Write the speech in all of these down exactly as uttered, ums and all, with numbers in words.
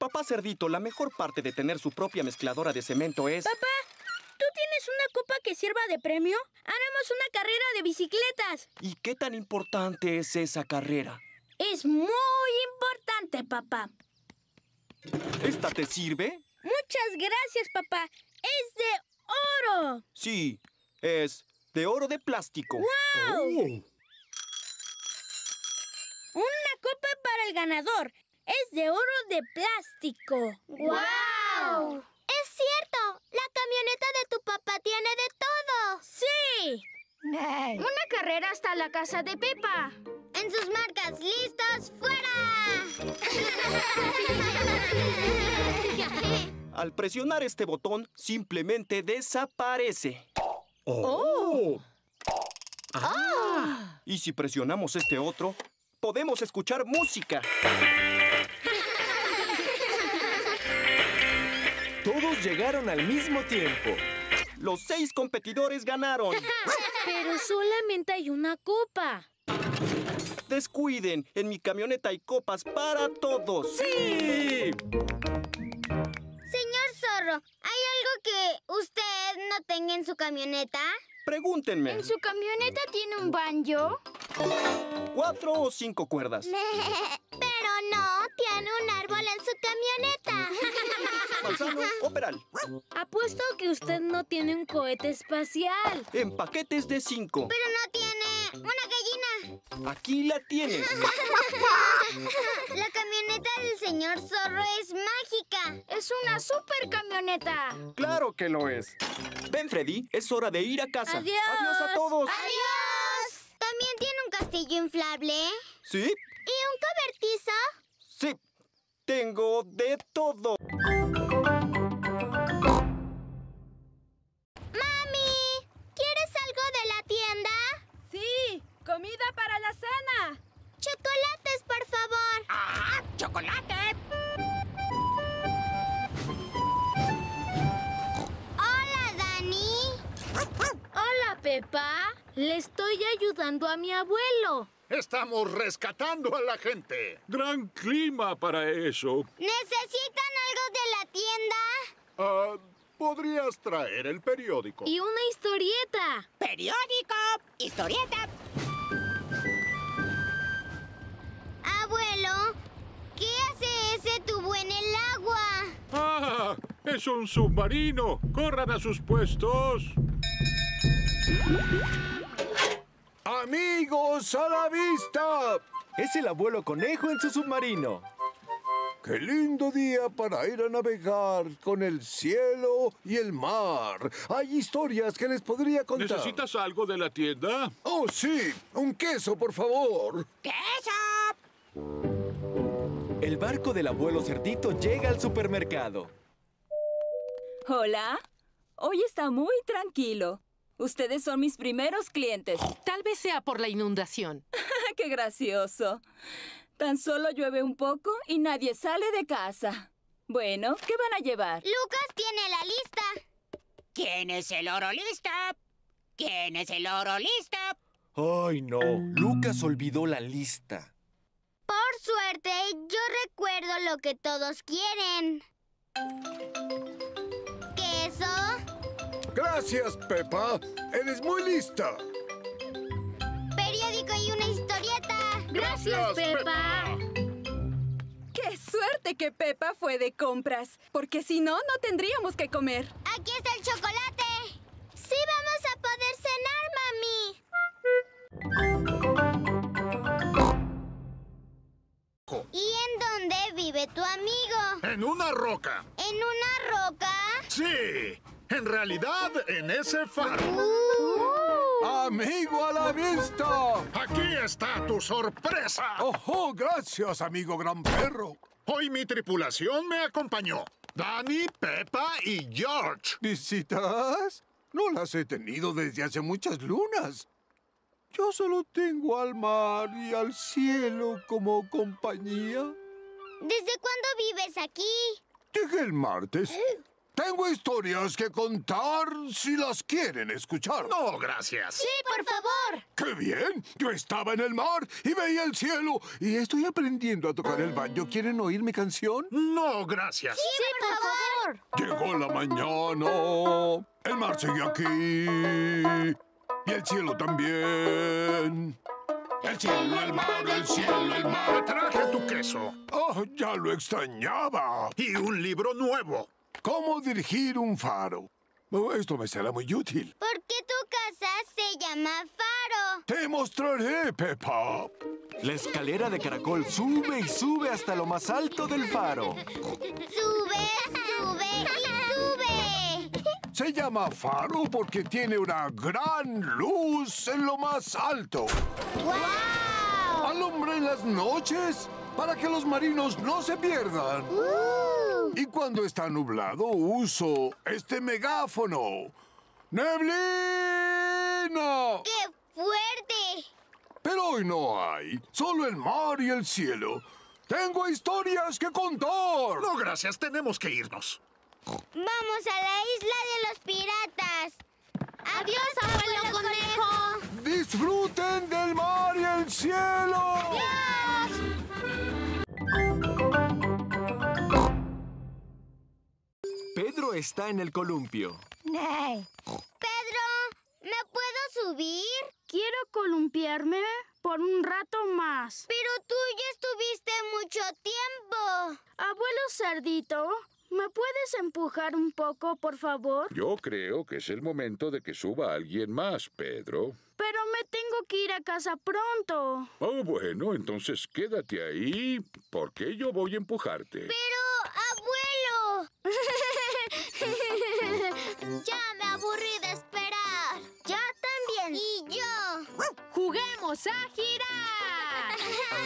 Papá Cerdito, la mejor parte de tener su propia mezcladora de cemento es... Papá, ¿tú tienes una copa que sirva de premio? Haremos una carrera de bicicletas. ¿Y qué tan importante es esa carrera? Es muy importante, papá. ¿Esta te sirve? Muchas gracias, papá. ¡Es de oro! Sí, es de oro de plástico. ¡Wow! Oh. Una copa para el ganador. Es de oro de plástico. ¡Guau! ¡Es cierto! La camioneta de tu papá tiene de todo. ¡Sí! Una carrera hasta la casa de Pepa. En sus marcas, listos, fuera. Al presionar este botón, simplemente desaparece. ¡Oh! ¡Ah! Y si presionamos este otro, podemos escuchar música. Todos llegaron al mismo tiempo. Los seis competidores ganaron. Pero solamente hay una copa. Descuiden, en mi camioneta hay copas para todos. ¡Sí! Señor Zorro, ¿hay algo que usted no tenga en su camioneta? Pregúntenme. ¿En su camioneta tiene un banjo? ¿Cuatro o cinco cuerdas? Pero no, tiene un árbol en su camioneta. ¿Manzano o peral? Apuesto que usted no tiene un cohete espacial. En paquetes de cinco. Pero no tiene una gallina. Aquí la tienes. La camioneta del señor Zorro es mágica. Es una super camioneta. Claro que lo es. Ven, Freddy, es hora de ir a casa. ¡Adiós! ¡Adiós a todos! ¡Adiós! ¿También tiene un castillo inflable? ¿Sí? ¿Y un cobertizo? Sí. Tengo de todo. ¡Mami! ¿Quieres algo de la tienda? Sí, comida para la cena. Chocolates, por favor. ¡Ah! ¡Chocolate! Hola, Dani. Hola, Pepa. Le estoy ayudando a mi abuelo. Estamos rescatando a la gente. Gran clima para eso. ¿Necesitan algo de la tienda? Ah, ¿podrías traer el periódico? Y una historieta. ¡Periódico! ¡Historieta! Abuelo, ¿qué hace ese tubo en el agua? ¡Ah! ¡Es un submarino! ¡Corran a sus puestos! ¡Amigos, a la vista! Es el abuelo conejo en su submarino. ¡Qué lindo día para ir a navegar con el cielo y el mar! Hay historias que les podría contar. ¿Necesitas algo de la tienda? ¡Oh, sí! ¡Un queso, por favor! ¡Queso! El barco del abuelo Cerdito llega al supermercado. Hola. Hoy está muy tranquilo. Ustedes son mis primeros clientes. Tal vez sea por la inundación. ¡Qué gracioso! Tan solo llueve un poco y nadie sale de casa. Bueno, ¿qué van a llevar? Lucas tiene la lista. ¿Quién es el oro listo? ¿Quién es el oro listo? ¡Ay, no! Lucas olvidó la lista. Por suerte, yo recuerdo lo que todos quieren. ¿Queso? Gracias, Pepa. Eres muy lista. Periódico y una historieta. Gracias, Pepa. ¡Qué suerte que Pepa fue de compras! Porque si no, no tendríamos que comer. Aquí está el chocolate. Sí vamos a poder cenar, mami. ¿Y en dónde vive tu amigo? En una roca. ¿En una roca? Sí. En realidad, en ese faro. Uh. ¡Amigo, a la vista! ¡Aquí está tu sorpresa! ¡Oh, oh, gracias, amigo gran perro! Hoy mi tripulación me acompañó. Dani, Peppa y George. ¿Visitas? No las he tenido desde hace muchas lunas. Yo solo tengo al mar y al cielo como compañía. ¿Desde cuándo vives aquí? Llegué el martes. Tengo historias que contar si las quieren escuchar. No, gracias. Sí, por favor. ¡Qué bien! Yo estaba en el mar y veía el cielo. Y estoy aprendiendo a tocar el banjo. ¿Quieren oír mi canción? No, gracias. Sí, por favor. Llegó la mañana. El mar sigue aquí. Y el cielo también. El cielo, el mar, el cielo, el mar. Te traje tu queso. Oh, ya lo extrañaba. Y un libro nuevo. ¿Cómo dirigir un faro? Oh, esto me será muy útil. ¿Por qué tu casa se llama Faro? Te mostraré, Peppa. La escalera de caracol sube y sube hasta lo más alto del faro. Sube, sube y sube. Se llama faro porque tiene una gran luz en lo más alto. ¡Guau! Alumbra en las noches para que los marinos no se pierdan. Uh. Y cuando está nublado, uso este megáfono. ¡Neblina! ¡Qué fuerte! Pero hoy no hay. Solo el mar y el cielo. Tengo historias que contar. No, gracias. Tenemos que irnos. Vamos a la isla de los piratas. ¡Adiós, abuelo conejo! ¡Disfruten del mar y el cielo! Pedro está en el columpio. Pedro, ¿me puedo subir? ¿Quiero columpiarme por un rato más? Pero tú ya estuviste mucho tiempo. Abuelo Cerdito, ¿me puedes empujar un poco, por favor? Yo creo que es el momento de que suba alguien más, Pedro. Pero me tengo que ir a casa pronto. Oh, bueno, entonces quédate ahí, porque yo voy a empujarte. Pero, abuelo. Ya me aburrí de esperar. Yo también. Y yo. ¡Juguemos a girar!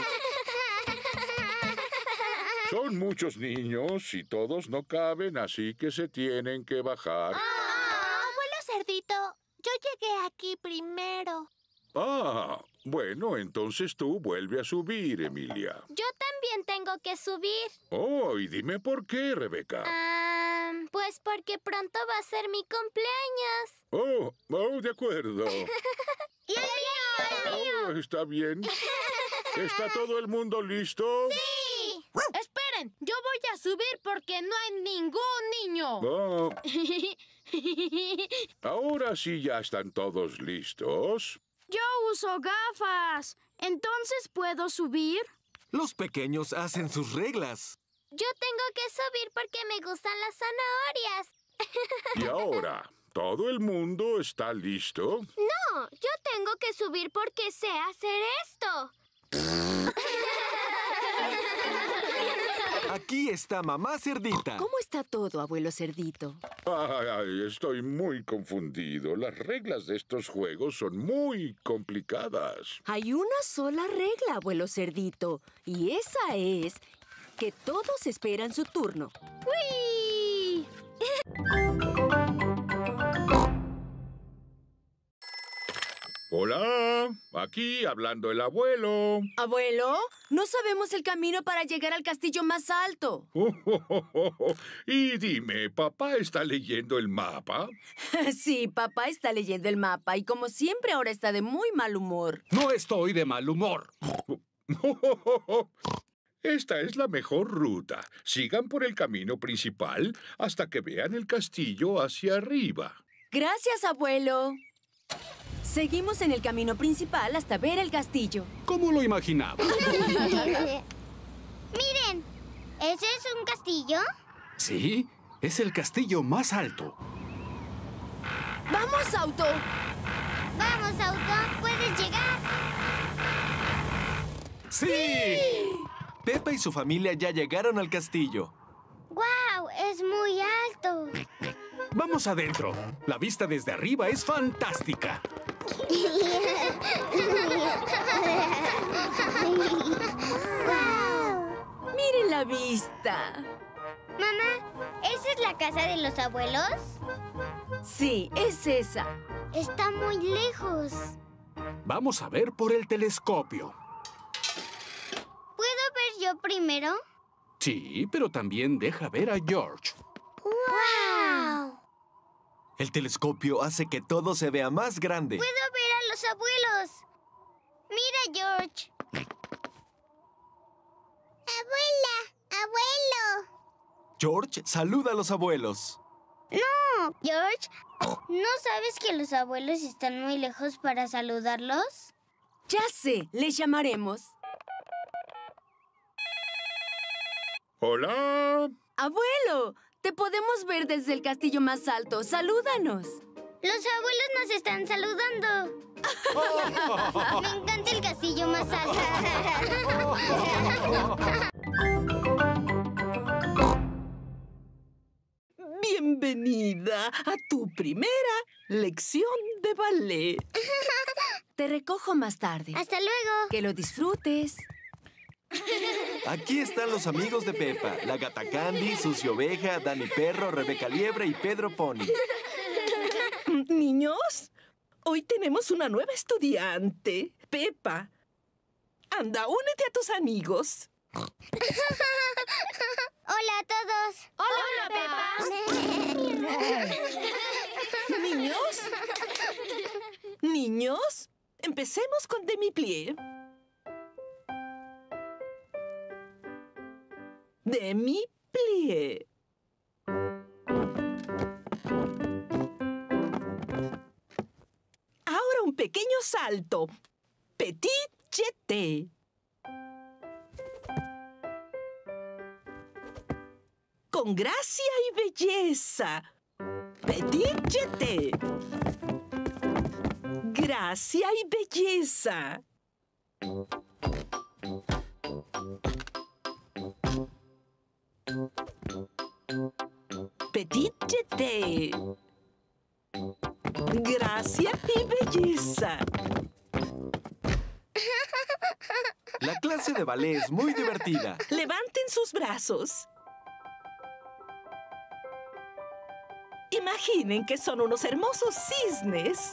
Son muchos niños y todos no caben, así que se tienen que bajar. Abuelo Cerdito, yo llegué aquí primero. Ah, bueno, entonces tú vuelve a subir, Emilia. Yo también tengo que subir. Oh, y dime por qué, Rebeca. Ah, pues porque pronto va a ser mi cumpleaños. Oh, oh, de acuerdo. ¡Y el mío! ¡El mío! Oh, está bien. ¿Está todo el mundo listo? ¡Sí! Esperen, yo voy a subir porque no hay ningún niño. Oh. Ahora sí ya están todos listos. Yo uso gafas. ¿Entonces puedo subir? Los pequeños hacen sus reglas. Yo tengo que subir porque me gustan las zanahorias. Y ahora, ¿todo el mundo está listo? No, yo tengo que subir porque sé hacer esto. Aquí está Mamá Cerdita. ¿Cómo está todo, abuelo Cerdito? Ay, estoy muy confundido. Las reglas de estos juegos son muy complicadas. Hay una sola regla, abuelo Cerdito, y esa es que todos esperan su turno. ¡Uy! Hola, aquí hablando el abuelo. Abuelo, no sabemos el camino para llegar al castillo más alto. Y dime, ¿papá está leyendo el mapa? Sí, papá está leyendo el mapa y como siempre ahora está de muy mal humor. No estoy de mal humor. Esta es la mejor ruta. Sigan por el camino principal hasta que vean el castillo hacia arriba. Gracias, abuelo. Seguimos en el camino principal hasta ver el castillo. ¿Cómo lo imaginaba? Miren, ¿ese es un castillo? Sí, es el castillo más alto. ¡Vamos, auto! Vamos, auto, puedes llegar. ¡Sí! Pepa y su familia ya llegaron al castillo. ¡Guau! Es muy alto. Vamos adentro. La vista desde arriba es fantástica. ¡Guau! ¡Miren la vista! Mamá, ¿esa es la casa de los abuelos? Sí, es esa. Está muy lejos. Vamos a ver por el telescopio. ¿Puedo ver yo primero? Sí, pero también deja ver a George. ¡Guau! El telescopio hace que todo se vea más grande. ¡Puedo ver a los abuelos! ¡Mira, George! ¡Abuela! ¡Abuelo! George saluda a los abuelos. ¡No! George, ¿no sabes que los abuelos están muy lejos para saludarlos? Ya sé, les llamaremos. ¡Hola! Abuelo, te podemos ver desde el castillo más alto. Salúdanos. Los abuelos nos están saludando. Me encanta el castillo más alto. Bienvenida a tu primera lección de ballet. Te recojo más tarde. Hasta luego. Que lo disfrutes. Aquí están los amigos de Peppa. La Gata Candy, Sucio Oveja, Dani Perro, Rebeca Liebre y Pedro Pony. Niños, hoy tenemos una nueva estudiante, Peppa. Anda, únete a tus amigos. Hola a todos. Hola, Peppa. Niños, niños, empecemos con demi-plié. Demi-plié. Ahora un pequeño salto. Petit jeté. Con gracia y belleza. Petit jeté. Gracia y belleza. Petit jeté. Gracia y belleza. La clase de ballet es muy divertida. Levanten sus brazos. Imaginen que son unos hermosos cisnes.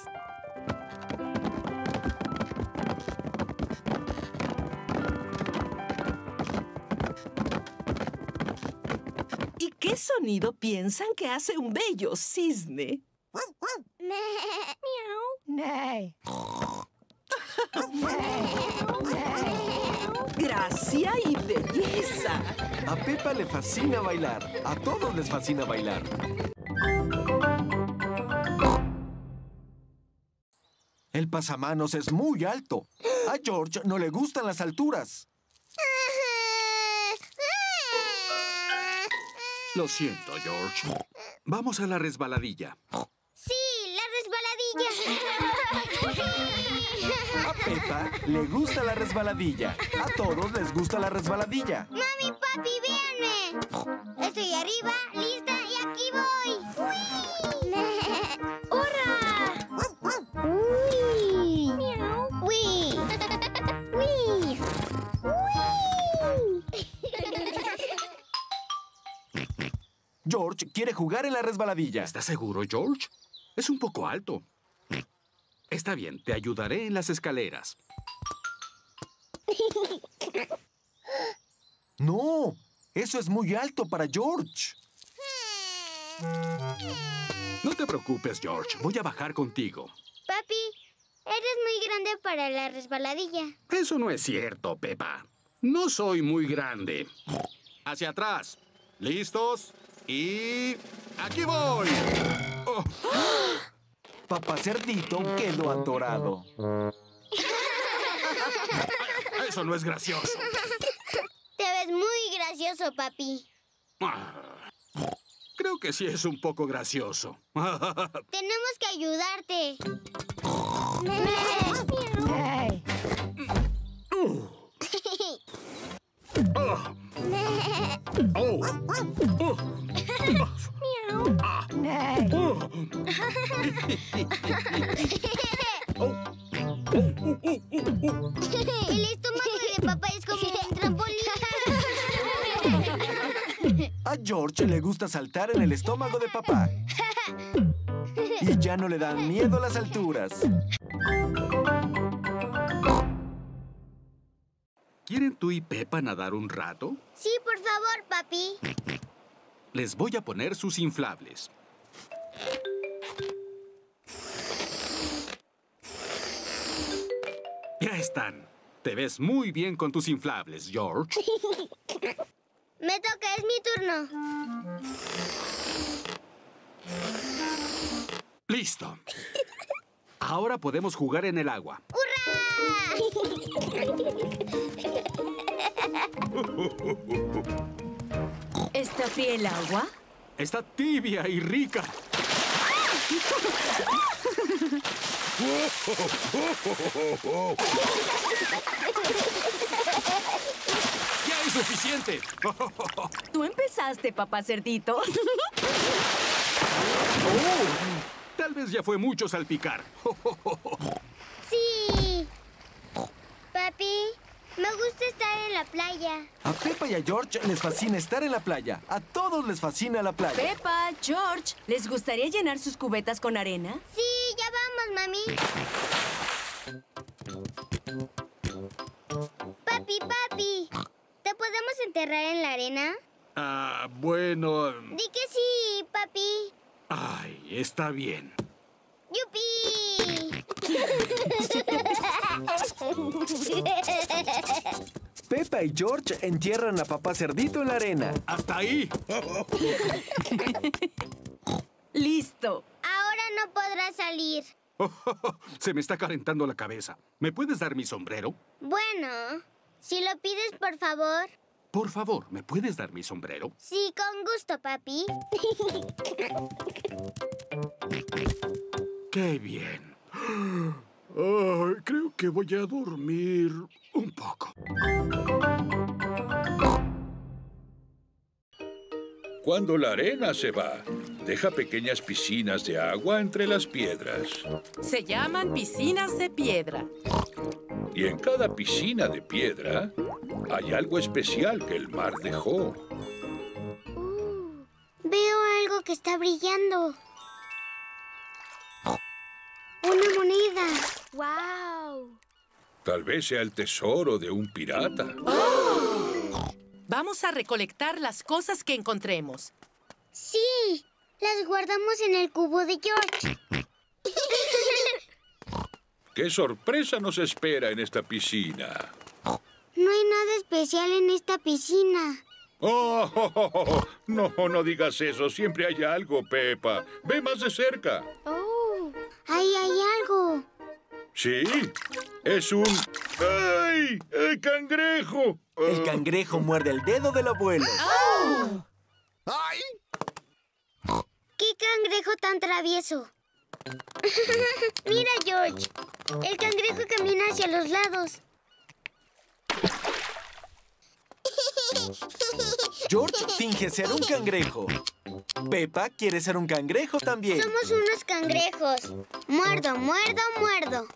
¿Y qué sonido piensan que hace un bello cisne? Gracia y belleza. A Peppa le fascina bailar. A todos les fascina bailar. El pasamanos es muy alto. A George no le gustan las alturas. Lo siento, George. Vamos a la resbaladilla. Sí, la resbaladilla. A Peppa le gusta la resbaladilla. A todos les gusta la resbaladilla. Mami, papi, véanme. Estoy arriba, lista y aquí voy. ¡Uy! ¡Hurra! ¡Uy! ¡Uy! ¡Uy! George quiere jugar en la resbaladilla. ¿Estás seguro, George? Es un poco alto. Está bien, te ayudaré en las escaleras. No, eso es muy alto para George. No te preocupes, George. Voy a bajar contigo. Papi, eres muy grande para la resbaladilla. Eso no es cierto, Peppa. No soy muy grande. Hacia atrás. ¿Listos? Y... ¡aquí voy! Oh. Papá Cerdito quedó atorado. Eso no es gracioso. Te ves muy gracioso, papi. Creo que sí es un poco gracioso. Tenemos que ayudarte. Oh. Oh. Ah. Oh. El estómago de papá es como un trampolín. A George le gusta saltar en el estómago de papá. Y ya no le dan miedo las alturas. ¿Quieren tú y Peppa nadar un rato? Sí, por favor, papi. Les voy a poner sus inflables. están. Te ves muy bien con tus inflables, George. Me toca, es mi turno. Listo. Ahora podemos jugar en el agua. ¿Está fría el agua? Está tibia y rica. ¡Ya es suficiente! Tú empezaste, papá cerdito. Oh, tal vez ya fue mucho salpicar. Sí. Papi, me gusta estar en la playa. A Peppa y a George les fascina estar en la playa. A todos les fascina la playa. Peppa, George, ¿les gustaría llenar sus cubetas con arena? Sí, ya vamos, mami. Papi, papi, ¿te podemos enterrar en la arena? Ah, bueno... Di que sí, papi. Ay, está bien. ¡Yupi! Peppa y George entierran a papá cerdito en la arena. ¡Hasta ahí! ¡Listo! Ahora no podrá salir. Se me está calentando la cabeza. ¿Me puedes dar mi sombrero? Bueno, si lo pides, por favor. Por favor, ¿me puedes dar mi sombrero? Sí, con gusto, papi. ¡Qué bien! Ay, creo que voy a dormir un poco. Cuando la arena se va, deja pequeñas piscinas de agua entre las piedras. Se llaman piscinas de piedra. Y en cada piscina de piedra hay algo especial que el mar dejó. Uh, veo algo que está brillando. ¡Una moneda! ¡Wow! Tal vez sea el tesoro de un pirata. ¡Oh! Vamos a recolectar las cosas que encontremos. ¡Sí! Las guardamos en el cubo de George. ¡Qué sorpresa nos espera en esta piscina! No hay nada especial en esta piscina. Oh, oh, oh, oh. No, no digas eso. Siempre hay algo, Peppa. Ve más de cerca. Oh, ahí hay algo. Sí, es un... ¡Ay! ¡El cangrejo! El cangrejo muerde el dedo del abuelo. ¡Oh! ¡Ay! ¡Qué cangrejo tan travieso! Mira, George. El cangrejo camina hacia los lados. George finge ser un cangrejo. Peppa quiere ser un cangrejo también. Somos unos cangrejos. Muerdo, muerdo, muerdo.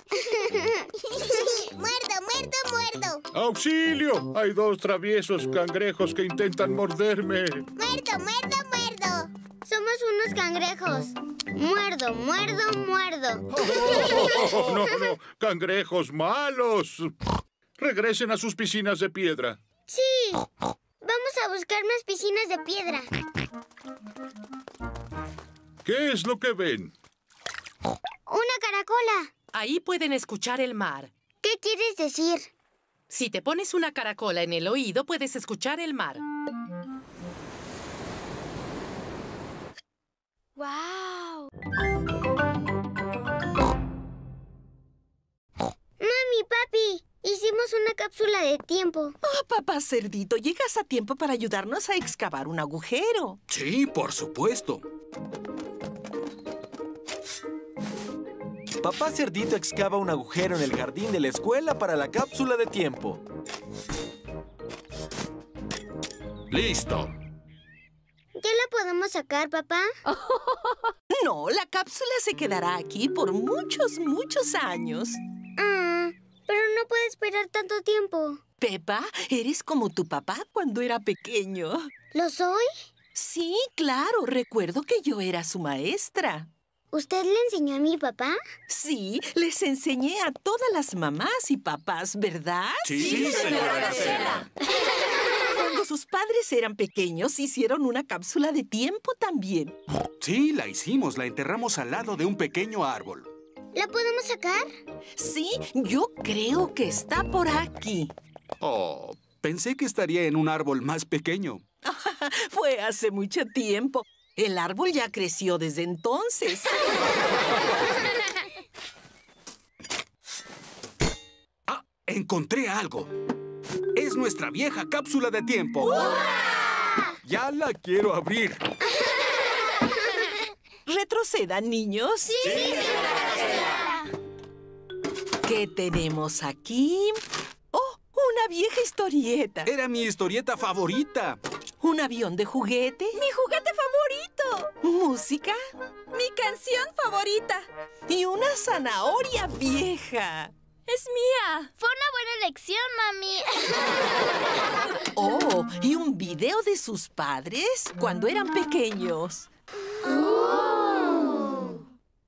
Muerdo, muerdo, muerdo. ¡Auxilio! Hay dos traviesos cangrejos que intentan morderme. Muerdo, muerdo, muerdo. Somos unos cangrejos. Muerdo, muerdo, muerdo. Oh, no, no, cangrejos malos. Regresen a sus piscinas de piedra. Sí. Vamos a buscar más piscinas de piedra. ¿Qué es lo que ven? Una caracola. Ahí pueden escuchar el mar. ¿Qué quieres decir? Si te pones una caracola en el oído, puedes escuchar el mar. ¡Wow! Mami, papi, hicimos una cápsula de tiempo. Oh, papá cerdito, llegas a tiempo para ayudarnos a excavar un agujero. Sí, por supuesto. Papá cerdito excava un agujero en el jardín de la escuela para la cápsula de tiempo. ¡Listo! ¿Ya la podemos sacar, papá? No, la cápsula se quedará aquí por muchos, muchos años. Ah, pero no puede esperar tanto tiempo. Peppa, eres como tu papá cuando era pequeño. ¿Lo soy? Sí, claro. Recuerdo que yo era su maestra. ¿Usted le enseñó a mi papá? Sí, les enseñé a todas las mamás y papás, ¿verdad? Sí, sí, señora Gacela. Cuando sus padres eran pequeños, hicieron una cápsula de tiempo también. Sí, la hicimos. La enterramos al lado de un pequeño árbol. ¿La podemos sacar? Sí, yo creo que está por aquí. Oh, pensé que estaría en un árbol más pequeño. Fue hace mucho tiempo. El árbol ya creció desde entonces. ¡Ah! Encontré algo. Es nuestra vieja cápsula de tiempo. ¡Wow! Ya la quiero abrir. ¿Retrocedan, niños? ¡Sí, sí, señora! ¿Qué tenemos aquí? ¡Oh, una vieja historieta! Era mi historieta favorita. ¿Un avión de juguete? ¡Mi juguete favorito! ¿Música? ¡Mi canción favorita! Y una zanahoria vieja. ¡Es mía! Fue una buena elección, mami. Oh, y un video de sus padres cuando eran pequeños. Oh.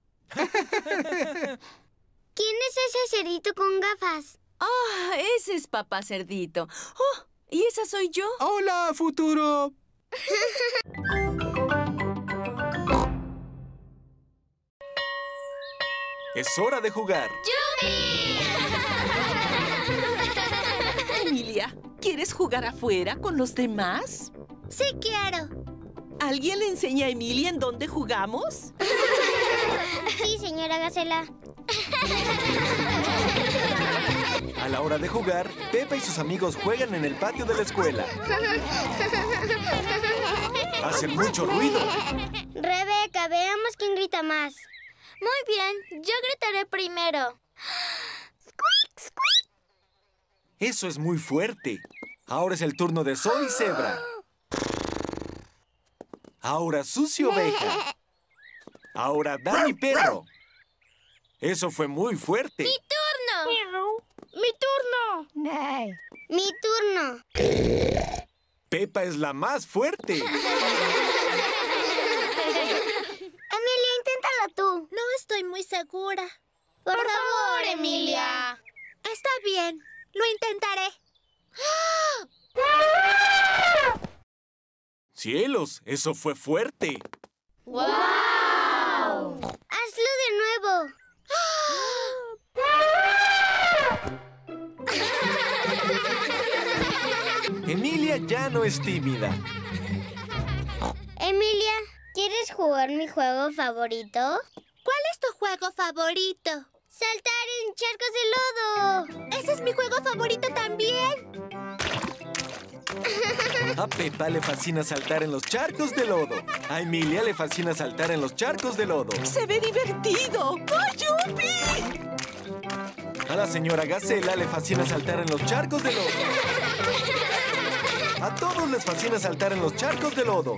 ¿Quién es ese cerdito con gafas? Ah, ese es papá cerdito. Oh, ¿y esa soy yo? ¡Hola, futuro! Es hora de jugar. Emilia, ¿quieres jugar afuera con los demás? Sí, quiero. ¿Alguien le enseña a Emilia en dónde jugamos? Sí, señora Gacela. A la hora de jugar, Pepa y sus amigos juegan en el patio de la escuela. Hacen mucho ruido. Rebeca, veamos quién grita más. Muy bien, yo gritaré primero. ¡Squeak, squeak! Eso es muy fuerte. Ahora es el turno de Zoe Zebra. Ahora Susi Oveja. Ahora Dani Perro. Eso fue muy fuerte. ¡Mi turno! ¡Mi turno! ¡Mi turno! Pepa es la más fuerte. Emilia, inténtalo tú. No estoy muy segura. Por, Por favor, Emilia. Está bien, lo intentaré. ¡Cielos! ¡Eso fue fuerte! ¡Wow! ¡Hazlo de nuevo! Emilia ya no es tímida. Emilia, ¿quieres jugar mi juego favorito? ¿Cuál es tu juego favorito? ¡Saltar en charcos de lodo! ¡Ese es mi juego favorito también! A Pepa le fascina saltar en los charcos de lodo. A Emilia le fascina saltar en los charcos de lodo. ¡Se ve divertido! ¡Ay, yupi! A la señora Gacela le fascina saltar en los charcos de lodo. A todos les fascina saltar en los charcos de lodo.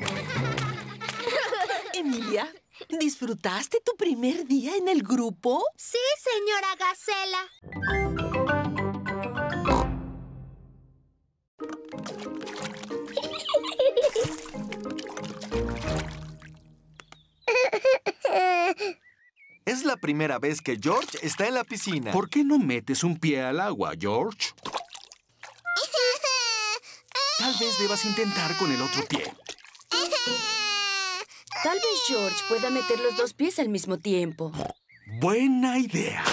Emilia, ¿disfrutaste tu primer día en el grupo? Sí, señora Gacela. Es la primera vez que George está en la piscina. ¿Por qué no metes un pie al agua, George? Tal vez debas intentar con el otro pie. Tal vez George pueda meter los dos pies al mismo tiempo. Buena idea.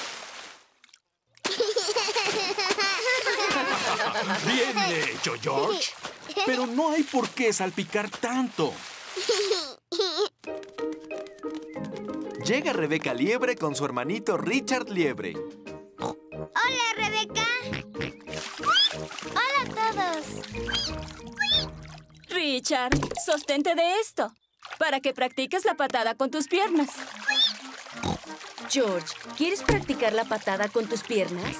Bien hecho, George. Pero no hay por qué salpicar tanto. Llega Rebeca Liebre con su hermanito Richard Liebre. ¡Hola, Rebeca! ¡Hola a todos! Richard, sostente de esto, para que practiques la patada con tus piernas. George, ¿quieres practicar la patada con tus piernas?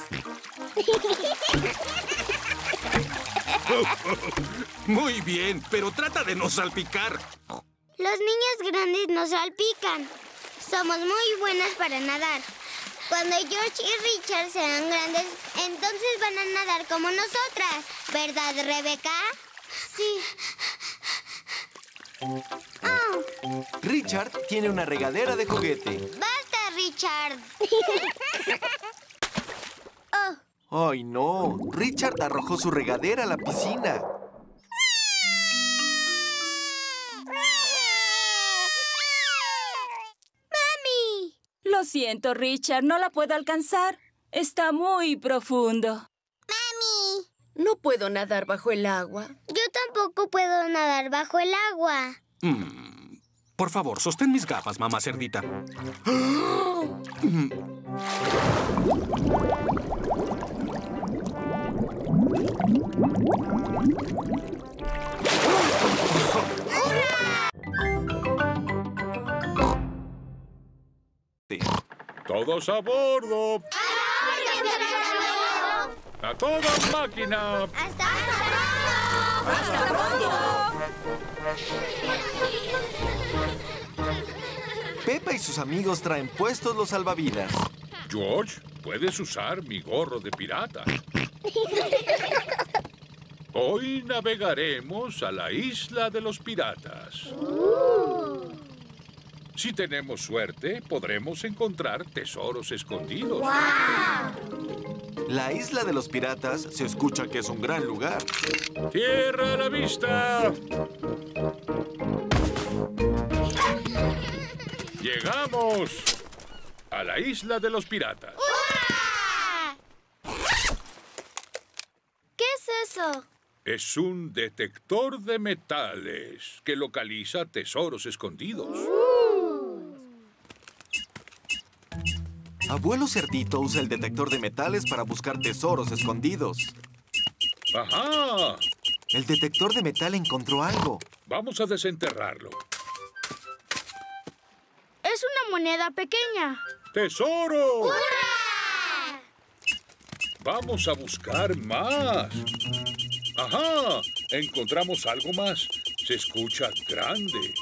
Muy bien, pero trata de no salpicar. Los niños grandes no salpican. Somos muy buenas para nadar. Cuando George y Richard sean grandes, entonces van a nadar como nosotras. ¿Verdad, Rebeca? Sí. Oh. Richard tiene una regadera de juguete. ¡Basta, Richard! Oh. ¡Ay, no! Richard arrojó su regadera a la piscina. ¡Mami! Lo siento, Richard. No la puedo alcanzar. Está muy profundo. ¡Mami! No puedo nadar bajo el agua. Yo tampoco puedo nadar bajo el agua. Mm, por favor, sostén mis gafas, mamá cerdita. Mm. ¡Todos a bordo! ¡A toda máquina! ¡Hasta pronto! Peppa y sus amigos traen puestos los salvavidas. George, puedes usar mi gorro de pirata. Hoy navegaremos a la isla de los piratas. Uh. Si tenemos suerte, podremos encontrar tesoros escondidos. ¡Wow! La isla de los piratas se escucha que es un gran lugar. ¡Tierra a la vista! ¡Llegamos a la isla de los piratas! ¡Hurra! ¿Qué es eso? Es un detector de metales que localiza tesoros escondidos. Abuelo Cerdito usa el detector de metales para buscar tesoros escondidos. ¡Ajá! El detector de metal encontró algo. Vamos a desenterrarlo. Es una moneda pequeña. ¡Tesoro! ¡Hurra! Vamos a buscar más. ¡Ajá! Encontramos algo más. Se escucha grande.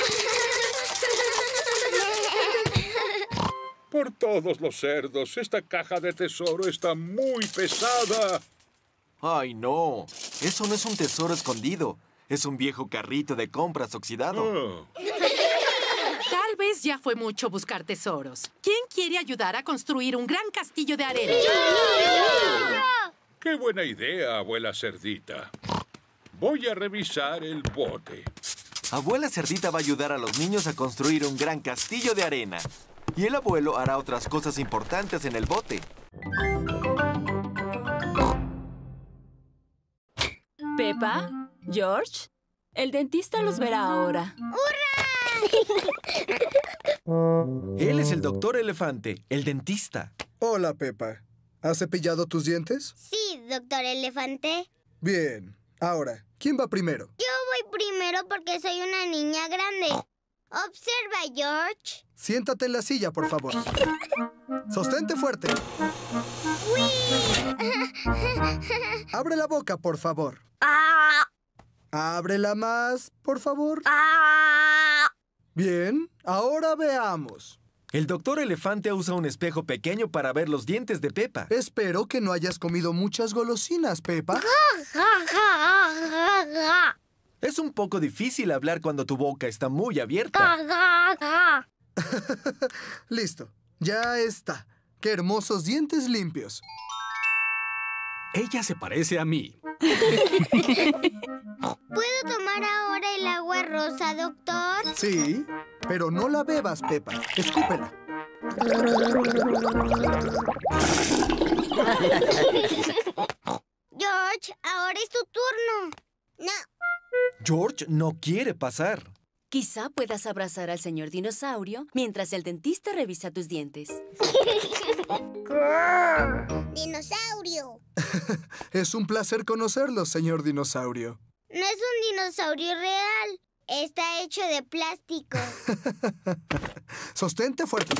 Por todos los cerdos, esta caja de tesoro está muy pesada. ¡Ay, no! Eso no es un tesoro escondido. Es un viejo carrito de compras oxidado. Oh. Tal vez ya fue mucho buscar tesoros. ¿Quién quiere ayudar a construir un gran castillo de arena? ¡Qué buena idea, abuela Cerdita! Voy a revisar el bote. Abuela Cerdita va a ayudar a los niños a construir un gran castillo de arena. Y el abuelo hará otras cosas importantes en el bote. Peppa, George, el dentista los verá ahora. ¡Hurra! Él es el doctor Elefante, el dentista. Hola, Peppa. ¿Has cepillado tus dientes? Sí, doctor Elefante. Bien. Ahora, ¿quién va primero? Yo voy primero porque soy una niña grande. Observa, George. Siéntate en la silla, por favor. Sostente fuerte. Abre la boca, por favor. Ábrela más, por favor. Bien, ahora veamos. El doctor Elefante usa un espejo pequeño para ver los dientes de Peppa. Espero que no hayas comido muchas golosinas, Peppa. Es un poco difícil hablar cuando tu boca está muy abierta. Listo, ya está. ¡Qué hermosos dientes limpios! Ella se parece a mí. ¿Puedo tomar ahora el agua rosa, doctor? Sí, pero no la bebas, Peppa. Escúpela. George, ahora es tu turno. No. George no quiere pasar. Quizá puedas abrazar al señor dinosaurio mientras el dentista revisa tus dientes. ¡Dinosaurio! Es un placer conocerlo, señor dinosaurio. No es un dinosaurio real. Está hecho de plástico. Sostente fuerte.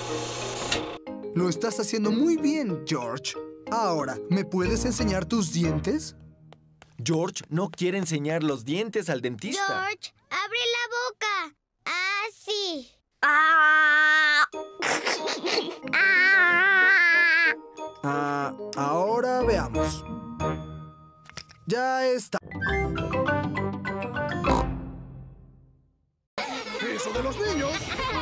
Lo estás haciendo muy bien, George. Ahora, ¿me puedes enseñar tus dientes? George no quiere enseñar los dientes al dentista. George, abre la boca. Ah, sí. Ah, ahora veamos. Ya está. ¡Eso de los niños!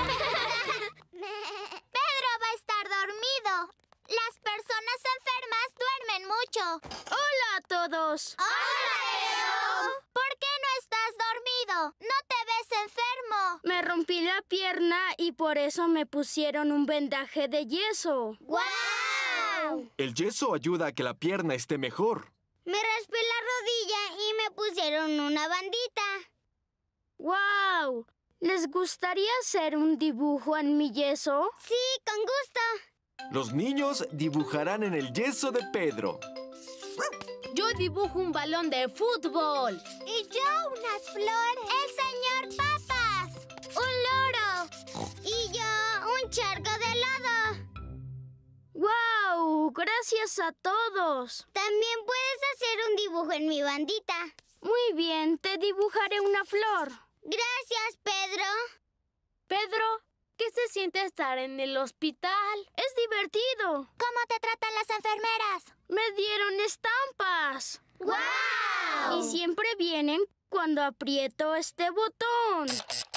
Pedro va a estar dormido. Las personas enfermas duermen mucho. ¡Hola a todos! ¡Hola, Pedro! ¿Por qué no estás dormido? ¿No te ves enfermo? Me rompí rompí la pierna y por eso me pusieron un vendaje de yeso. ¡Guau! El yeso ayuda a que la pierna esté mejor. Me raspé la rodilla y me pusieron una bandita. ¡Guau! ¿Les gustaría hacer un dibujo en mi yeso? Sí, con gusto. Los niños dibujarán en el yeso de Pedro. Yo dibujo un balón de fútbol. Y yo unas flores. El señor Papas. Un loro. Y yo un charco de lodo. ¡Guau! ¡Gracias a todos! También puedes hacer un dibujo en mi bandita. Muy bien, te dibujaré una flor. Gracias, Pedro. Pedro, ¿qué se siente estar en el hospital? Es divertido. ¿Cómo te tratan las enfermeras? Me dieron estampas. ¡Guau! Y siempre vienen cuando aprieto este botón.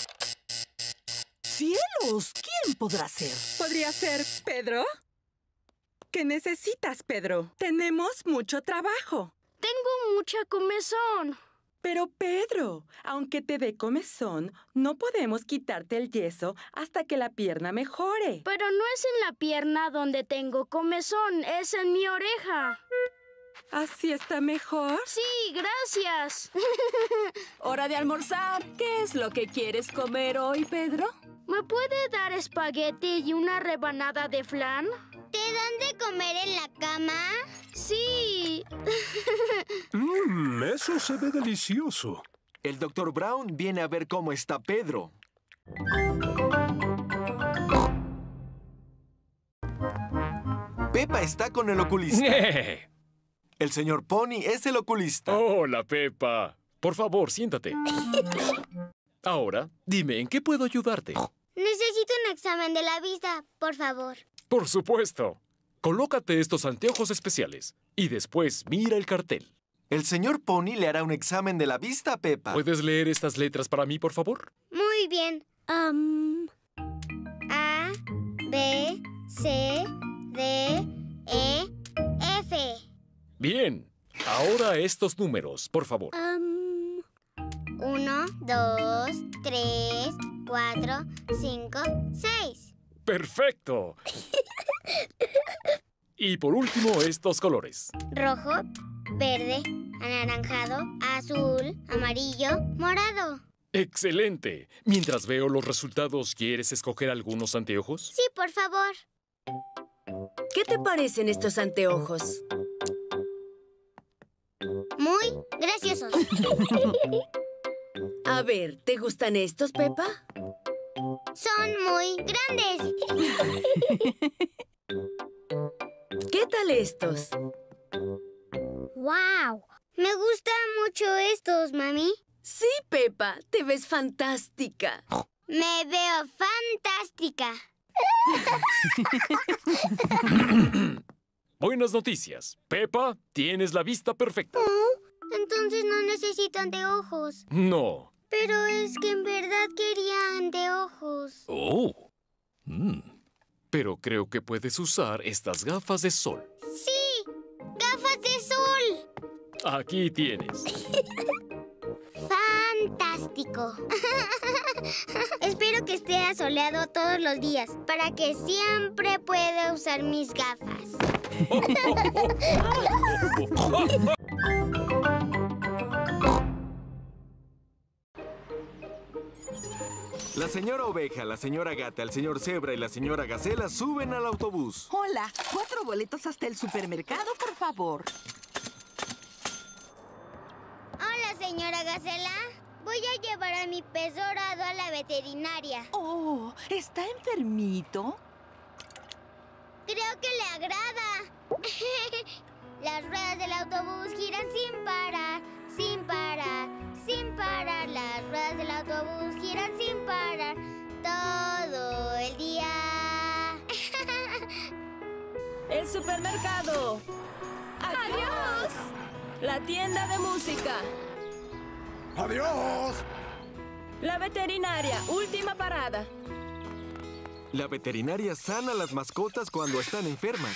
¡Cielos! ¿Quién podrá ser? ¿Podría ser Pedro? ¿Qué necesitas, Pedro? Tenemos mucho trabajo. Tengo mucha comezón. Pero, Pedro, aunque te dé comezón, no podemos quitarte el yeso hasta que la pierna mejore. Pero no es en la pierna donde tengo comezón, es en mi oreja. ¿Así está mejor? Sí, gracias. Hora de almorzar. ¿Qué es lo que quieres comer hoy, Pedro? ¿Me puede dar espagueti y una rebanada de flan? ¿Te dan de comer en la cama? Sí. Mmm, eso se ve delicioso. El doctor Brown viene a ver cómo está Pedro. Pepa está con el oculista. El señor Pony es el oculista. Hola, Pepa. Por favor, siéntate. Ahora, dime, ¿en qué puedo ayudarte? Necesito un examen de la vista, por favor. Por supuesto. Colócate estos anteojos especiales y después mira el cartel. El señor Pony le hará un examen de la vista a Pepa. ¿Puedes leer estas letras para mí, por favor? Muy bien. Um, A, B, C, D, E, F. Bien. Ahora estos números, por favor. Um, uno, dos, tres, cuatro, cinco, seis. ¡Perfecto! Y por último, estos colores. Rojo, verde, anaranjado, azul, amarillo, morado. ¡Excelente! Mientras veo los resultados, ¿quieres escoger algunos anteojos? Sí, por favor. ¿Qué te parecen estos anteojos? Muy graciosos. A ver, ¿te gustan estos, Pepa? Son muy grandes. ¿Qué tal estos? ¡Wow! Me gustan mucho estos, mami. Sí, Pepa, te ves fantástica. Me veo fantástica. Buenas noticias. Pepa, tienes la vista perfecta. Oh, entonces no necesito anteojos. No. Pero es que en verdad quería anteojos. Oh. Mm. Pero creo que puedes usar estas gafas de sol. ¡Sí! ¡Gafas de sol! Aquí tienes. ¡Fantástico! Espero que esté asoleado todos los días para que siempre pueda usar mis gafas. La señora Oveja, la señora Gata, el señor Cebra y la señora Gacela suben al autobús. Hola, cuatro boletos hasta el supermercado, por favor. Hola, señora Gacela. Voy a llevar a mi pez dorado a la veterinaria. Oh, ¿está enfermito? Creo que le agrada. Las ruedas del autobús giran sin parar, sin parar, sin parar. Las ruedas del autobús giran sin parar todo el día. ¡El supermercado! ¡Adiós! La tienda de música. ¡Adiós! La veterinaria, última parada. La veterinaria sana a las mascotas cuando están enfermas.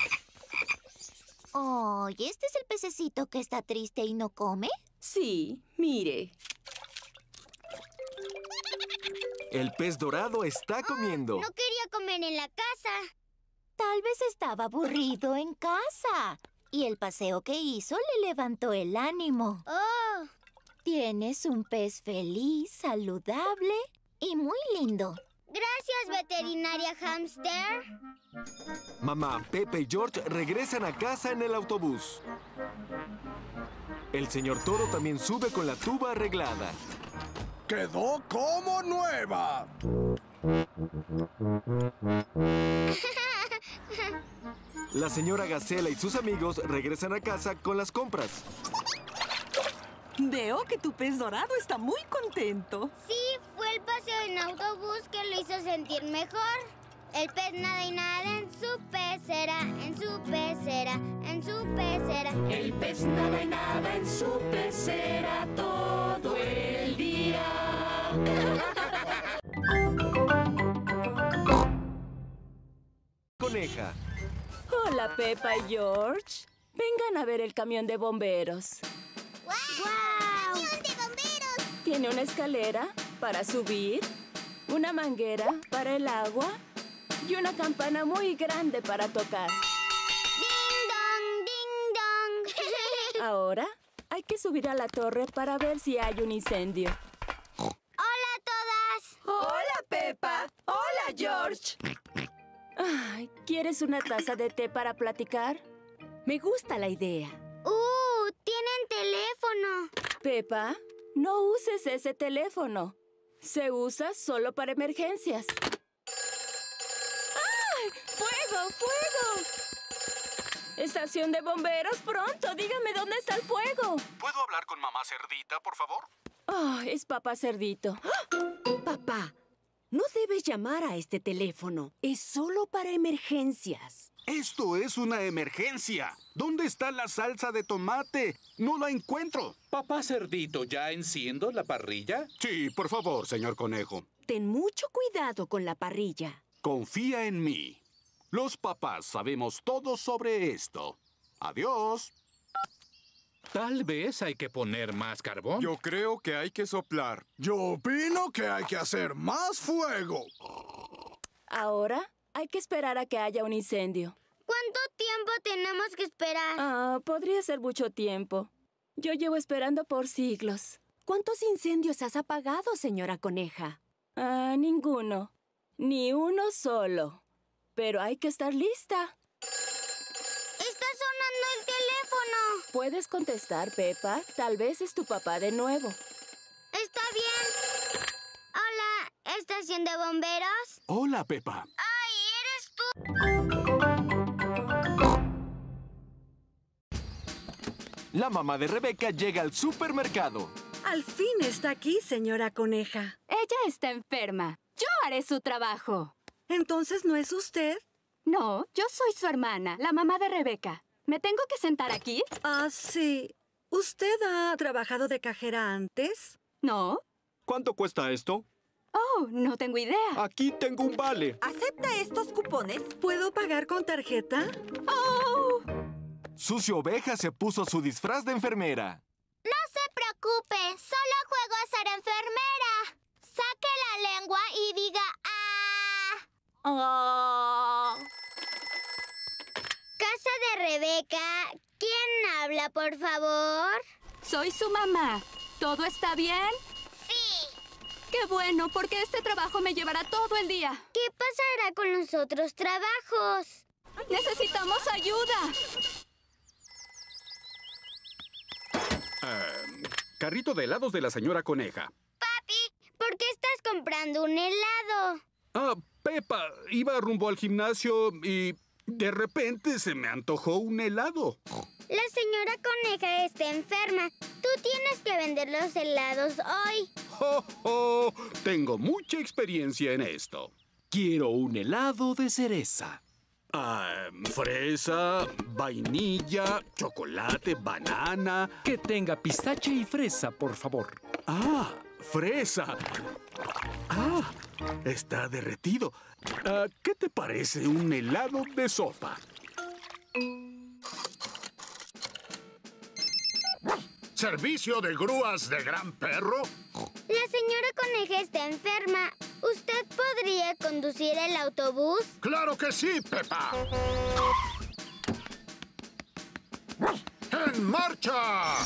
Oh, ¿y este es el pececito que está triste y no come? Sí, mire. El pez dorado está comiendo. No quería comer en la casa. Tal vez estaba aburrido en casa. Y el paseo que hizo le levantó el ánimo. Oh. Tienes un pez feliz, saludable y muy lindo. Gracias, veterinaria Hamster. Mamá, Pepa y George regresan a casa en el autobús. El señor Toro también sube con la tuba arreglada. ¡Quedó como nueva! La señora Gacela y sus amigos regresan a casa con las compras. Veo que tu pez dorado está muy contento. Sí, fue el paseo en autobús que lo hizo sentir mejor. El pez nada y nada en su pecera, en su pecera, en su pecera. El pez nada y nada en su pecera todo el día. Coneja. Hola, Pepa y George. Vengan a ver el camión de bomberos. ¡Guau! ¡Camión de bomberos! Tiene una escalera para subir, una manguera para el agua y una campana muy grande para tocar. ¡Ding dong, ding dong! Ahora hay que subir a la torre para ver si hay un incendio. ¡Hola a todas! ¡Hola, Pepa! ¡Hola, George! Ay, ¿quieres una taza de té para platicar? Me gusta la idea. ¡Uh! ¡Tienen teléfono! Pepa, no uses ese teléfono. Se usa solo para emergencias. ¡Ay! ¡Fuego! ¡Fuego! Estación de bomberos, pronto. Dígame dónde está el fuego. ¿Puedo hablar con mamá Cerdita, por favor? Oh, es papá Cerdito. Papá, no debes llamar a este teléfono. Es solo para emergencias. Esto es una emergencia. ¿Dónde está la salsa de tomate? No la encuentro. Papá Cerdito, ¿ya enciendo la parrilla? Sí, por favor, señor Conejo. Ten mucho cuidado con la parrilla. Confía en mí. Los papás sabemos todo sobre esto. Adiós. Tal vez hay que poner más carbón. Yo creo que hay que soplar. Yo opino que hay que hacer más fuego. Ahora hay que esperar a que haya un incendio. ¿Cuánto tiempo tenemos que esperar? Ah, podría ser mucho tiempo. Yo llevo esperando por siglos. ¿Cuántos incendios has apagado, señora Coneja? Ah, ninguno. Ni uno solo. Pero hay que estar lista. ¡Está sonando el teléfono! ¿Puedes contestar, Pepa? Tal vez es tu papá de nuevo. Está bien. Hola, ¿estación de bomberos? Hola, Pepa. ¡Ay, eres tú! La mamá de Rebeca llega al supermercado. Al fin está aquí, señora Coneja. Ella está enferma. Yo haré su trabajo. ¿Entonces no es usted? No, yo soy su hermana, la mamá de Rebeca. ¿Me tengo que sentar aquí? Ah, sí. ¿Usted ha trabajado de cajera antes? No. ¿Cuánto cuesta esto? Oh, no tengo idea. Aquí tengo un vale. ¿Acepta estos cupones? ¿Puedo pagar con tarjeta? ¡Oh! Sucio Oveja se puso su disfraz de enfermera. No se preocupe, solo juego a ser enfermera. Saque la lengua y diga ¡ah! Oh. Casa de Rebeca, ¿quién habla, por favor? Soy su mamá. ¿Todo está bien? Sí. Qué bueno, porque este trabajo me llevará todo el día. ¿Qué pasará con los otros trabajos? ¡Necesitamos ayuda! Uh, carrito de helados de la señora Coneja. Papi, ¿por qué estás comprando un helado? Ah, Pepa, iba rumbo al gimnasio y de repente se me antojó un helado. La señora Coneja está enferma. Tú tienes que vender los helados hoy. ¡Oh, oh! Tengo mucha experiencia en esto. Quiero un helado de cereza. Ah, fresa, vainilla, chocolate, banana. Que tenga pistache y fresa, por favor. Ah, fresa. Ah, está derretido. Ah, ¿qué te parece un helado de sopa? ¿Servicio de grúas de Gran Perro? La señora Coneja está enferma. ¿Usted podría conducir el autobús? ¡Claro que sí, Peppa! ¡En marcha!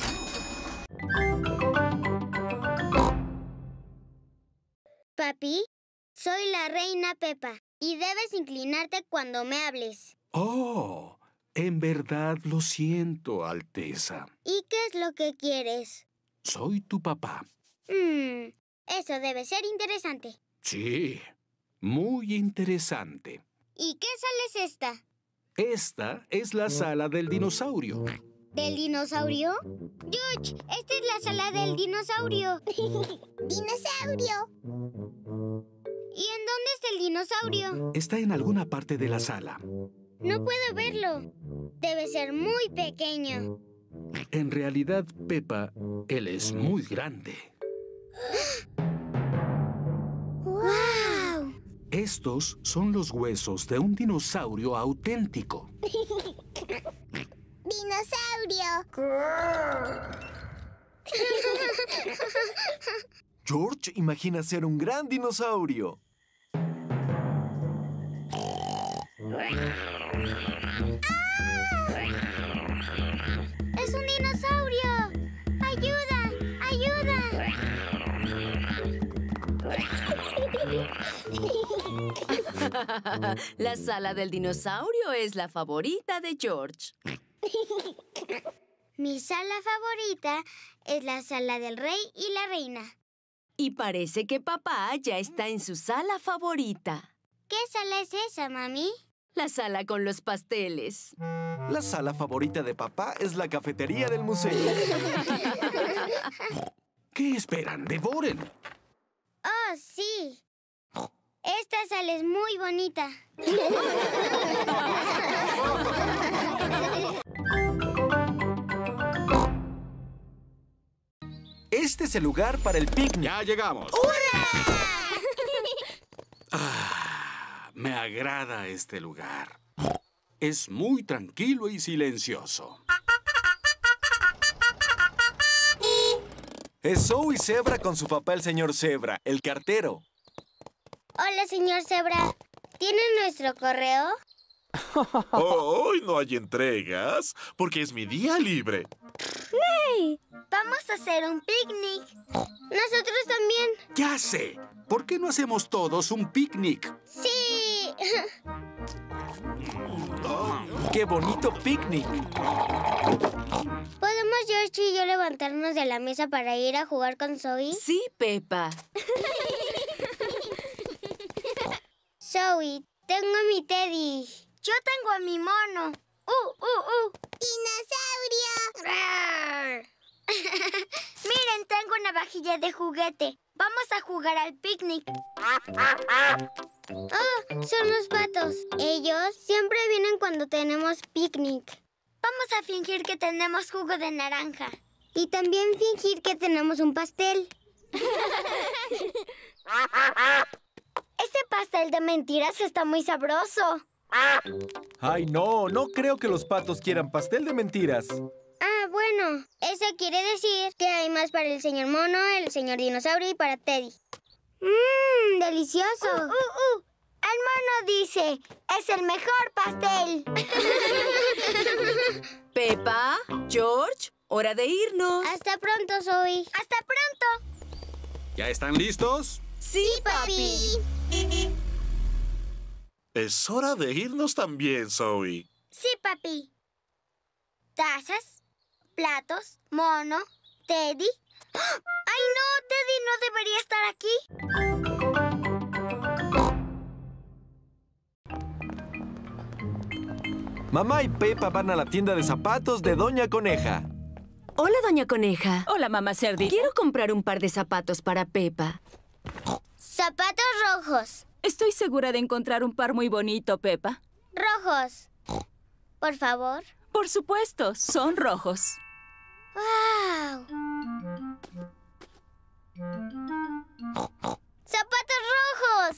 Papi, soy la reina Peppa y debes inclinarte cuando me hables. Oh, en verdad lo siento, Alteza. ¿Y qué es lo que quieres? Soy tu papá. Hmm, eso debe ser interesante. Sí, muy interesante. ¿Y qué sala es esta? Esta es la sala del dinosaurio. ¿Del dinosaurio? George, esta es la sala del dinosaurio. ¡Dinosaurio! ¿Y en dónde está el dinosaurio? Está en alguna parte de la sala. No puedo verlo. Debe ser muy pequeño. En realidad, Peppa, él es muy grande. ¡Wow! Estos son los huesos de un dinosaurio auténtico. ¡Dinosaurio! George imagina ser un gran dinosaurio. ¡Es un dinosaurio! ¡Ayuda! ¡Ayuda! La sala del dinosaurio es la favorita de George. Mi sala favorita es la sala del rey y la reina. Y parece que papá ya está en su sala favorita. ¿Qué sala es esa, mami? La sala con los pasteles. La sala favorita de papá es la cafetería del museo. ¿Qué esperan? ¡Devoren! ¡Oh, sí! Esta sala es muy bonita. Este es el lugar para el picnic. ¡Ya llegamos! ¡Hurra! Ah, me agrada este lugar. Es muy tranquilo y silencioso. Es Zoe Zebra con su papá, el señor Zebra, el cartero. Hola, señor Zebra. ¿Tiene nuestro correo? Oh, hoy no hay entregas, porque es mi día libre. ¡Hey! Vamos a hacer un picnic. Nosotros también. Ya sé. ¿Por qué no hacemos todos un picnic? ¡Sí! ¡Qué bonito picnic! ¿Podemos George y yo levantarnos de la mesa para ir a jugar con Zoe? Sí, Peppa. Zoe, tengo a mi Teddy. Yo tengo a mi mono. ¡Uh, uh, uh! ¡Dinosaurio! Miren, tengo una vajilla de juguete. Vamos a jugar al picnic. Oh, son los patos. Ellos siempre vienen cuando tenemos picnic. Vamos a fingir que tenemos jugo de naranja. Y también fingir que tenemos un pastel. Este pastel de mentiras está muy sabroso. Ay, no, no creo que los patos quieran pastel de mentiras. Ah, bueno, eso quiere decir que hay más para el señor mono, el señor dinosaurio y para Teddy. ¡Mmm, delicioso! Uh, uh, uh. El mono dice, es el mejor pastel. Peppa, George, hora de irnos. Hasta pronto, Zoe. Hasta pronto. ¿Ya están listos? Sí, papi. Es hora de irnos también, Zoe. Sí, papi. Tazas, platos, mono, Teddy. ¡Ay, no! Teddy no debería estar aquí. Mamá y Peppa van a la tienda de zapatos de Doña Coneja. Hola, Doña Coneja. Hola, mamá Cerdita. Quiero comprar un par de zapatos para Peppa. Zapatos rojos. Estoy segura de encontrar un par muy bonito, Peppa. Rojos. Por favor. Por supuesto, son rojos. ¡Wow! ¡Zapatos rojos!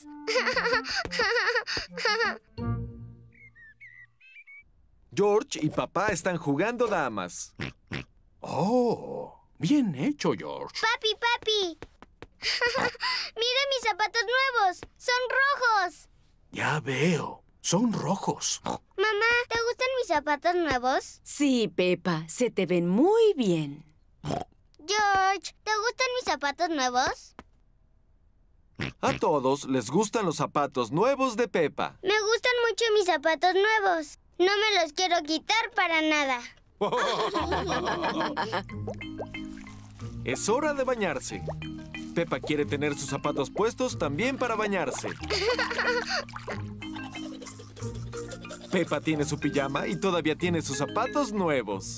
George y papá están jugando damas. Oh, bien hecho, George. Papi, papi. ¡Mira mis zapatos nuevos! ¡Son rojos! Ya veo. Son rojos. Mamá, ¿te gustan mis zapatos nuevos? Sí, Peppa, se te ven muy bien. George, ¿te gustan mis zapatos nuevos? A todos les gustan los zapatos nuevos de Peppa. Me gustan mucho mis zapatos nuevos. No me los quiero quitar para nada. Es hora de bañarse. Peppa quiere tener sus zapatos puestos también para bañarse. Peppa tiene su pijama y todavía tiene sus zapatos nuevos.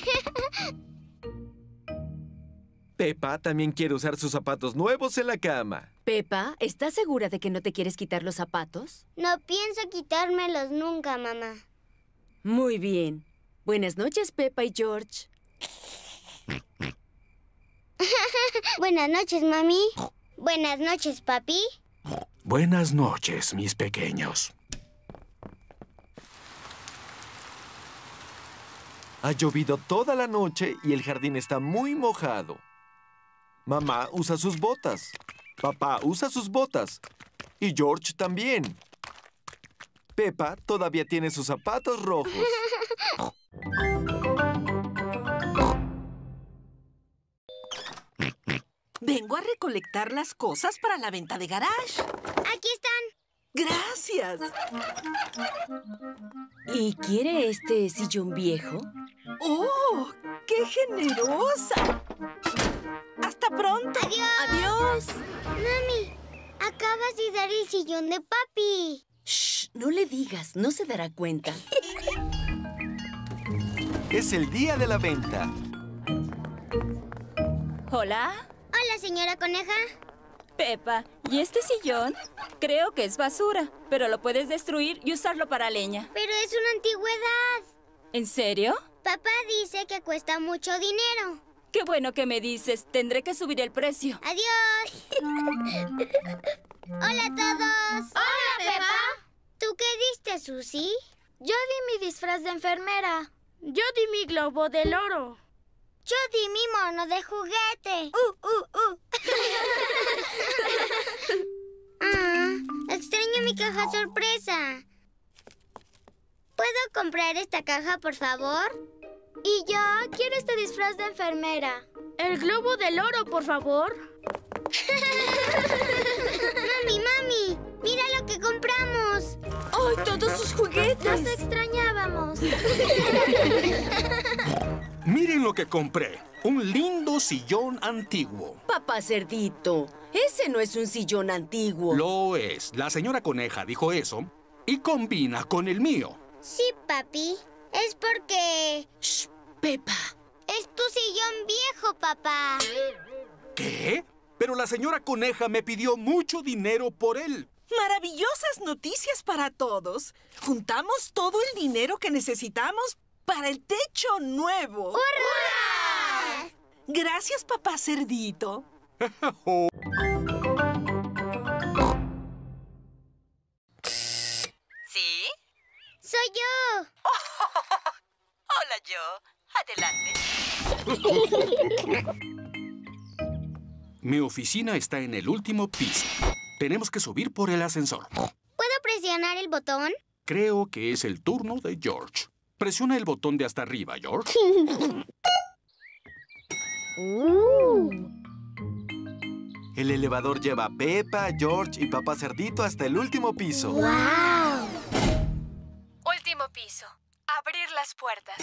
Peppa también quiere usar sus zapatos nuevos en la cama. Peppa, ¿estás segura de que no te quieres quitar los zapatos? No pienso quitármelos nunca, mamá. Muy bien. Buenas noches, Peppa y George. Buenas noches, mami. Buenas noches, papi. Buenas noches, mis pequeños. Ha llovido toda la noche y el jardín está muy mojado. Mamá usa sus botas. Papá usa sus botas. Y George también. Peppa todavía tiene sus zapatos rojos. Vengo a recolectar las cosas para la venta de garage. Aquí están. Gracias. ¿Y quiere este sillón viejo? ¡Oh! ¡Qué generosa! ¡Hasta pronto! ¡Adiós! ¡Adiós! Mami, acabas de dar el sillón de papi. Shh, no le digas, no se dará cuenta. Es el día de la venta. Hola. Hola, señora Coneja. Peppa, ¿y este sillón? Creo que es basura, pero lo puedes destruir y usarlo para leña. Pero es una antigüedad. ¿En serio? Papá dice que cuesta mucho dinero. Qué bueno que me dices. Tendré que subir el precio. ¡Adiós! ¡Hola a todos! ¡Hola, Peppa! ¿Tú qué diste, Susie? Yo di mi disfraz de enfermera. Yo di mi globo del oro. Yo di mi mono de juguete. ¡Uh, uh, uh! ah, extraño mi caja sorpresa. ¿Puedo comprar esta caja, por favor? Y yo quiero este disfraz de enfermera. El globo del oro, por favor. Mami, mami, mira lo que compramos. ¡Ay, todos sus juguetes! Nos extrañábamos. Miren lo que compré. Un lindo sillón antiguo. Papá Cerdito, ese no es un sillón antiguo. Lo es. La señora Coneja dijo eso y combina con el mío. Sí, papi. Es porque... Shh, Peppa. Es tu sillón viejo, papá. ¿Qué? Pero la señora Coneja me pidió mucho dinero por él. Maravillosas noticias para todos. Juntamos todo el dinero que necesitamos para el techo nuevo. ¡Hurra! Gracias, papá Cerdito. ¿Sí? ¡Soy yo! Hola, yo. Adelante. Mi oficina está en el último piso. Tenemos que subir por el ascensor. ¿Puedo presionar el botón? Creo que es el turno de George. Presiona el botón de hasta arriba, George. uh. El elevador lleva a Peppa, George y Papá Cerdito hasta el último piso. ¡Wow! Último piso. Abrir las puertas.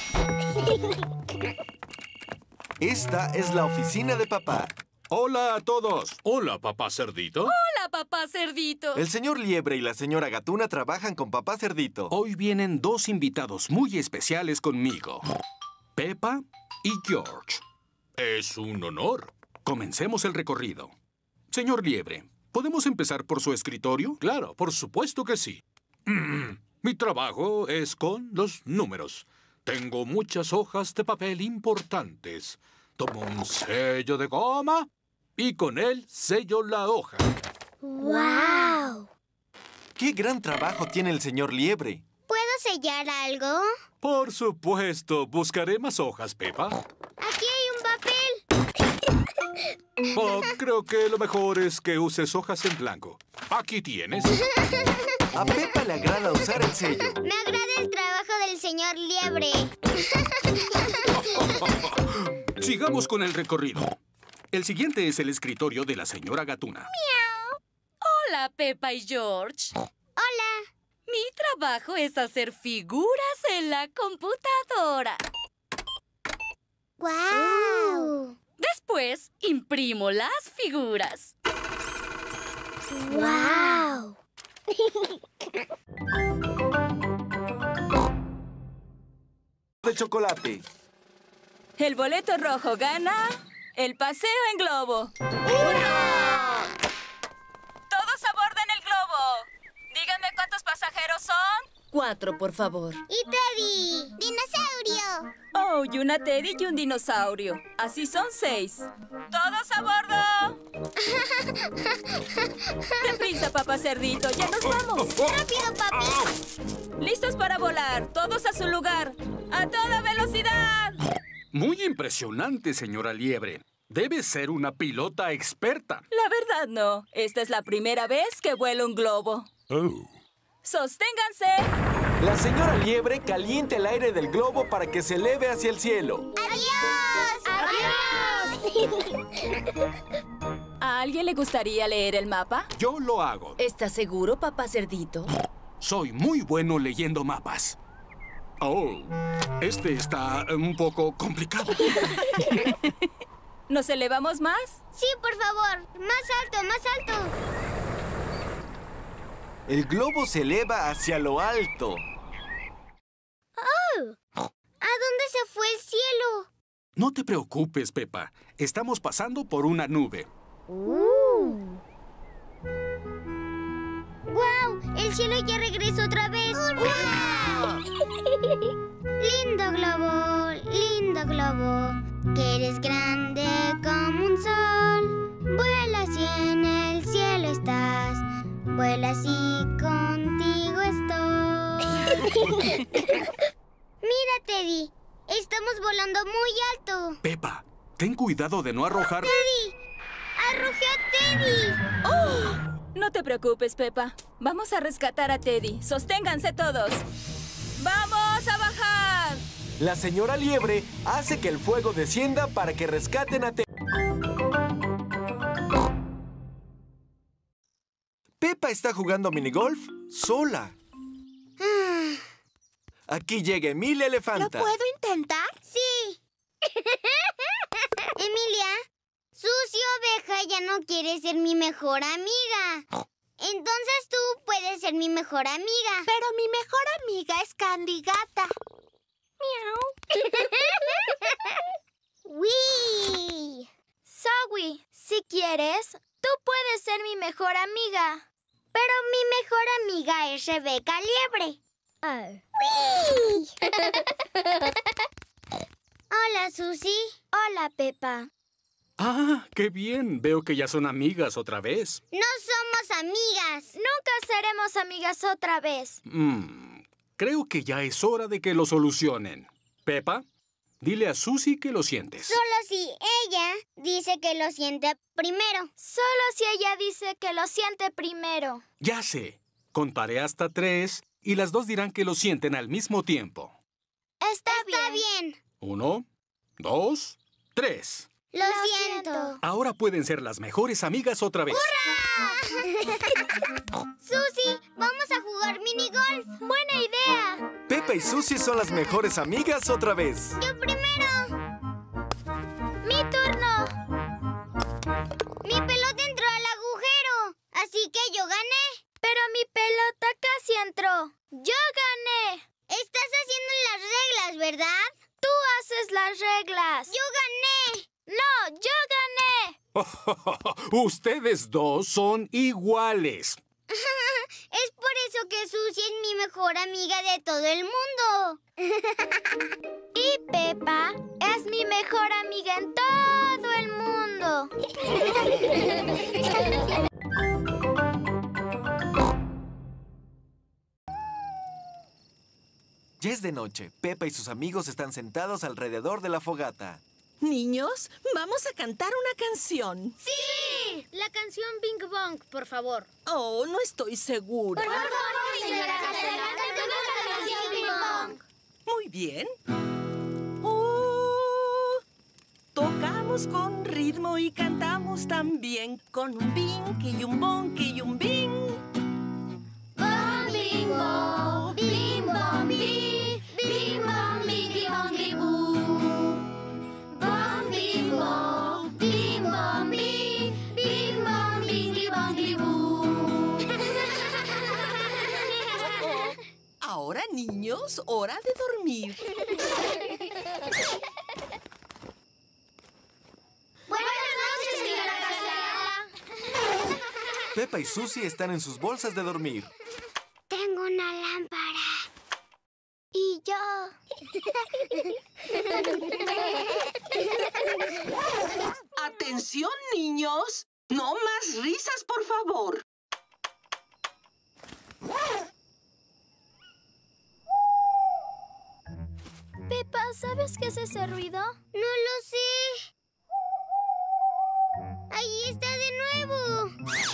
Esta es la oficina de papá. Hola a todos. Hola, Papá Cerdito. Hola, Papá Cerdito. El señor Liebre y la señora Gatuna trabajan con Papá Cerdito. Hoy vienen dos invitados muy especiales conmigo. Peppa y George. Es un honor. Comencemos el recorrido. Señor Liebre, ¿podemos empezar por su escritorio? Claro, por supuesto que sí. Mi trabajo es con los números. Tengo muchas hojas de papel importantes. Tomo un sello de goma y con él sello la hoja. ¡Wow! ¡Qué gran trabajo tiene el señor Liebre! ¿Puedo sellar algo? Por supuesto. Buscaré más hojas, Peppa. Aquí hay un papel. Oh, creo que lo mejor es que uses hojas en blanco. Aquí tienes. A Peppa le agrada usar el sello. Me agrada el trabajo del señor Liebre. Sigamos con el recorrido. El siguiente es el escritorio de la señora Gatuna. ¡Miau! Hola, Peppa y George. Hola. Mi trabajo es hacer figuras en la computadora. ¡Guau! Después, imprimo las figuras. ¡Guau! De chocolate. El boleto rojo gana el paseo en globo. ¡Hurra! ¡Todos aborden el globo! Díganme cuántos pasajeros son. Cuatro, por favor. ¡Y Teddy! ¡Dinosaurio! Oh, y una Teddy y un dinosaurio. Así son seis. ¡Todos a bordo! ¡Deprisa, papá cerdito! ¡Ya nos vamos! ¡Rápido, papi! ¡Listos para volar! ¡Todos a su lugar! ¡A toda velocidad! Muy impresionante, señora Liebre. Debe ser una pilota experta. La verdad no. Esta es la primera vez que vuelo un globo. Oh. ¡Sosténganse! La señora Liebre calienta el aire del globo para que se eleve hacia el cielo. ¡Adiós! ¡Adiós! ¿A alguien le gustaría leer el mapa? Yo lo hago. ¿Estás seguro, papá cerdito? Soy muy bueno leyendo mapas. Oh, este está un poco complicado. ¿Nos elevamos más? Sí, por favor. Más alto, más alto. El globo se eleva hacia lo alto. ¡Oh! ¿A dónde se fue el cielo? No te preocupes, Peppa. Estamos pasando por una nube. Uh. ¡Guau! El cielo ya regresó otra vez. ¡Hurra! Lindo globo, lindo globo, que eres grande como un sol. Vuelas y en el cielo estás, vuelas y contigo estoy. Mira, Teddy, estamos volando muy alto. Peppa, ten cuidado de no arrojar... ¡Teddy! ¡Arrojé a Teddy! ¡Oh! No te preocupes, Peppa. Vamos a rescatar a Teddy. Sosténganse todos. ¡Vamos a bajar! La señora Liebre hace que el fuego descienda para que rescaten a Teddy. Peppa está jugando minigolf sola. Aquí llega Emilia Elefanta. ¿Lo puedo intentar? Sí. Emilia, Susi Oveja ya no quiere ser mi mejor amiga. Entonces tú puedes ser mi mejor amiga. Pero mi mejor amiga es Candy Gata. Miau. ¡Wii! Zoe, si quieres, tú puedes ser mi mejor amiga. Pero mi mejor amiga es Rebeca Liebre. Oh. ¡Wii! Hola, Susi. Hola, Peppa. Ah, qué bien. Veo que ya son amigas otra vez. No somos amigas. Nunca seremos amigas otra vez. Mm, creo que ya es hora de que lo solucionen. Peppa, dile a Susi que lo sientes. Solo si ella dice que lo siente primero. Solo si ella dice que lo siente primero. Ya sé. Contaré hasta tres y las dos dirán que lo sienten al mismo tiempo. Está, Está bien. bien. Uno, dos, tres. Lo, lo siento. siento. Ahora pueden ser las mejores amigas otra vez. ¡Hurra! Susi, vamos a jugar minigolf. Buena idea. Peppa y Susi son las mejores amigas otra vez. Yo primero. Mi turno. Mi pelota entró al agujero, así que yo gané. Pero mi pelota casi entró. Yo gané. Estás haciendo las reglas, ¿verdad? Tú haces las reglas. Yo gané. ¡No, yo gané! Ustedes dos son iguales. Es por eso que Susi es mi mejor amiga de todo el mundo. Y Peppa es mi mejor amiga en todo el mundo. Ya es de noche. Peppa y sus amigos están sentados alrededor de la fogata. Niños, vamos a cantar una canción. ¡Sí! La canción Bing Bong, por favor. Oh, no estoy segura. Por favor, señora Gacela, cantemos la canción Bing Bong. Muy bien. Oh, tocamos con ritmo y cantamos también con un bing y un bong y un bing. Bong, bing, bong, bing, bong, bing, bing, bong, bing, bong, bing, boo. Bong, bing, bong, bing, bong, bing, bing, bong, bing, bong, bing, boo. Ahora, niños, hora de dormir. Buenas noches, señora Gacela. Pepa y Susie están en sus bolsas de dormir. Tengo una lámpara. Y yo. Atención, niños. No más risas, por favor. Pepa, ¿sabes qué es ese ruido? No lo sé. Ahí está de nuevo.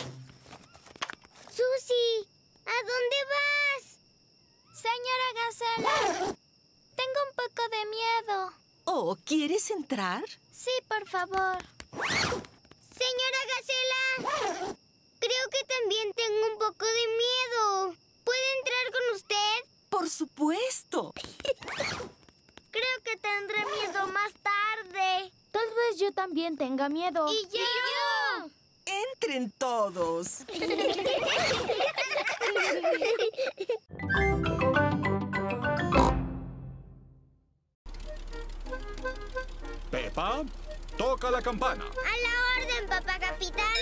Susie, ¿a dónde vas? Señora Gacela, tengo un poco de miedo. Oh, ¿quieres entrar? Sí, por favor. Señora Gacela, creo que también tengo un poco de miedo. ¿Puedo entrar con usted? Por supuesto. Creo que tendré miedo más tarde. Tal vez yo también tenga miedo. ¡Y yo! Entren todos. Pepa, toca la campana. A la orden, papá capitán.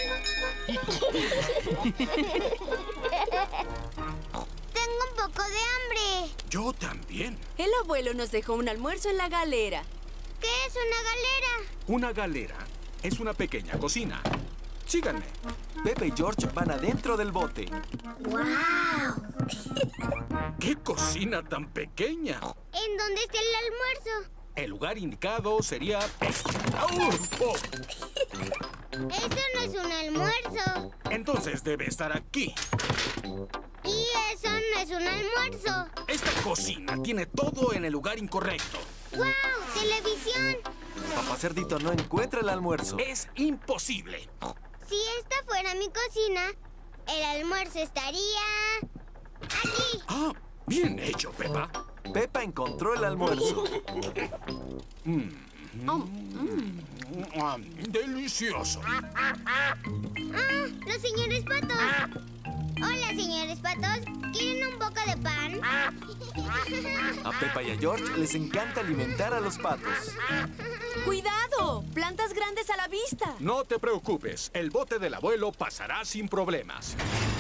Tengo un poco de hambre. Yo también. El abuelo nos dejó un almuerzo en la galera. ¿Qué es una galera? Una galera es una pequeña cocina. Síganme. Pepa y George van adentro del bote. ¡Guau! ¡Qué cocina tan pequeña! ¿En dónde está el almuerzo? El lugar indicado sería este. ¡Au! ¡Oh! Eso no es un almuerzo. Entonces debe estar aquí. Y eso no es un almuerzo. Esta cocina tiene todo en el lugar incorrecto. ¡Guau! ¡Televisión! Papá Cerdito no encuentra el almuerzo. Es imposible. Si esta fuera mi cocina, el almuerzo estaría... aquí. Ah, bien hecho, Pepa. Pepa encontró el almuerzo. Mm. Mm. Ah, delicioso. ¡Ah! ¡Los señores patos! Hola, señores patos. ¿Quieren un poco de pan? A Pepa y a George les encanta alimentar a los patos. ¡Cuidado! ¡Plantas grandes a la vista! No te preocupes. El bote del abuelo pasará sin problemas.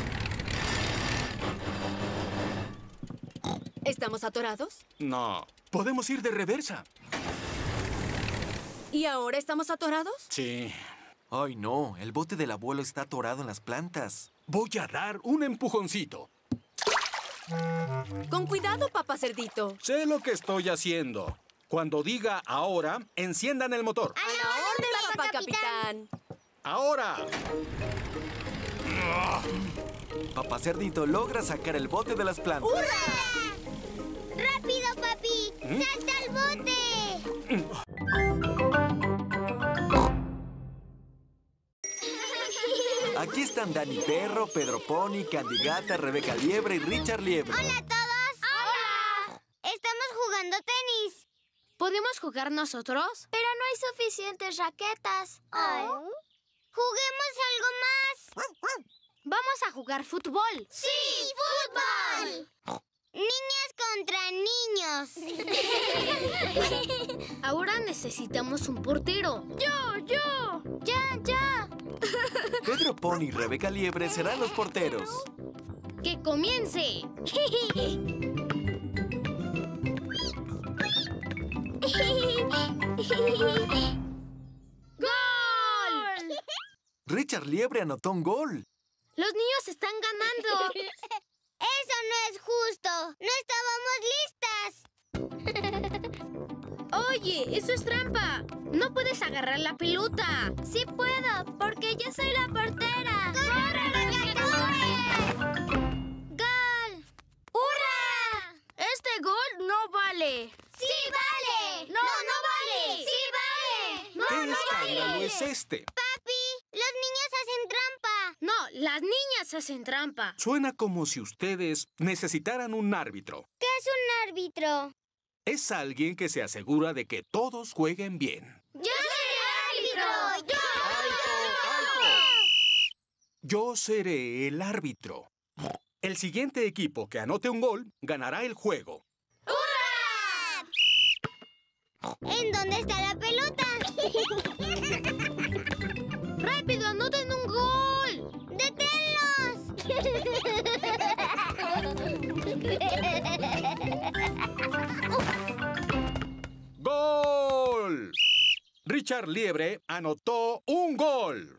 ¿Estamos atorados? No. Podemos ir de reversa. ¿Y ahora estamos atorados? Sí. Ay, no. El bote del abuelo está atorado en las plantas. Voy a dar un empujoncito. Con cuidado, papá Cerdito. Sé lo que estoy haciendo. Cuando diga ahora, enciendan el motor. ¡A la orden, papá capitán! ¡Ahora! Papá Cerdito logra sacar el bote de las plantas. ¡Hurra! ¡Rápido, papi! ¡Salta al bote! Aquí están Dani Perro, Pedro Pony, Candy Gata, Rebeca Liebre y Richard Liebre. ¡Hola a todos! ¡Hola! Estamos jugando tenis. ¿Podemos jugar nosotros? Pero no hay suficientes raquetas. Ay. ¡Juguemos algo más! Vamos a jugar fútbol. ¡Sí, fútbol! Niñas contra niños. Ahora necesitamos un portero. ¡Yo, yo! ¡Ya, ya! Pedro Pony y Rebeca Liebre serán los porteros. ¡Que comience! ¡Gol! Richard Liebre anotó un gol. ¡Los niños están ganando! ¡Eso no es justo! ¡No estábamos listas! Oye, eso es trampa. No puedes agarrar la pelota. Sí puedo, porque yo soy la portera. ¡Corre, Rebeca, corre! ¡Gol! ¡Hurra! Este gol no vale. ¡Sí vale! ¡No, no vale! ¡Sí vale! ¡No, ¿Qué no escándalo vale! es este? Papi, los niños hacen trampa. No, las niñas hacen trampa. Suena como si ustedes necesitaran un árbitro. ¿Qué es un árbitro? Es alguien que se asegura de que todos jueguen bien. ¡Yo soy el árbitro! ¡Yo! Yo seré el árbitro. El siguiente equipo que anote un gol ganará el juego. ¿En dónde está la pelota? ¡Rápido, anoten un gol! ¡Gol! Richard Liebre anotó un gol.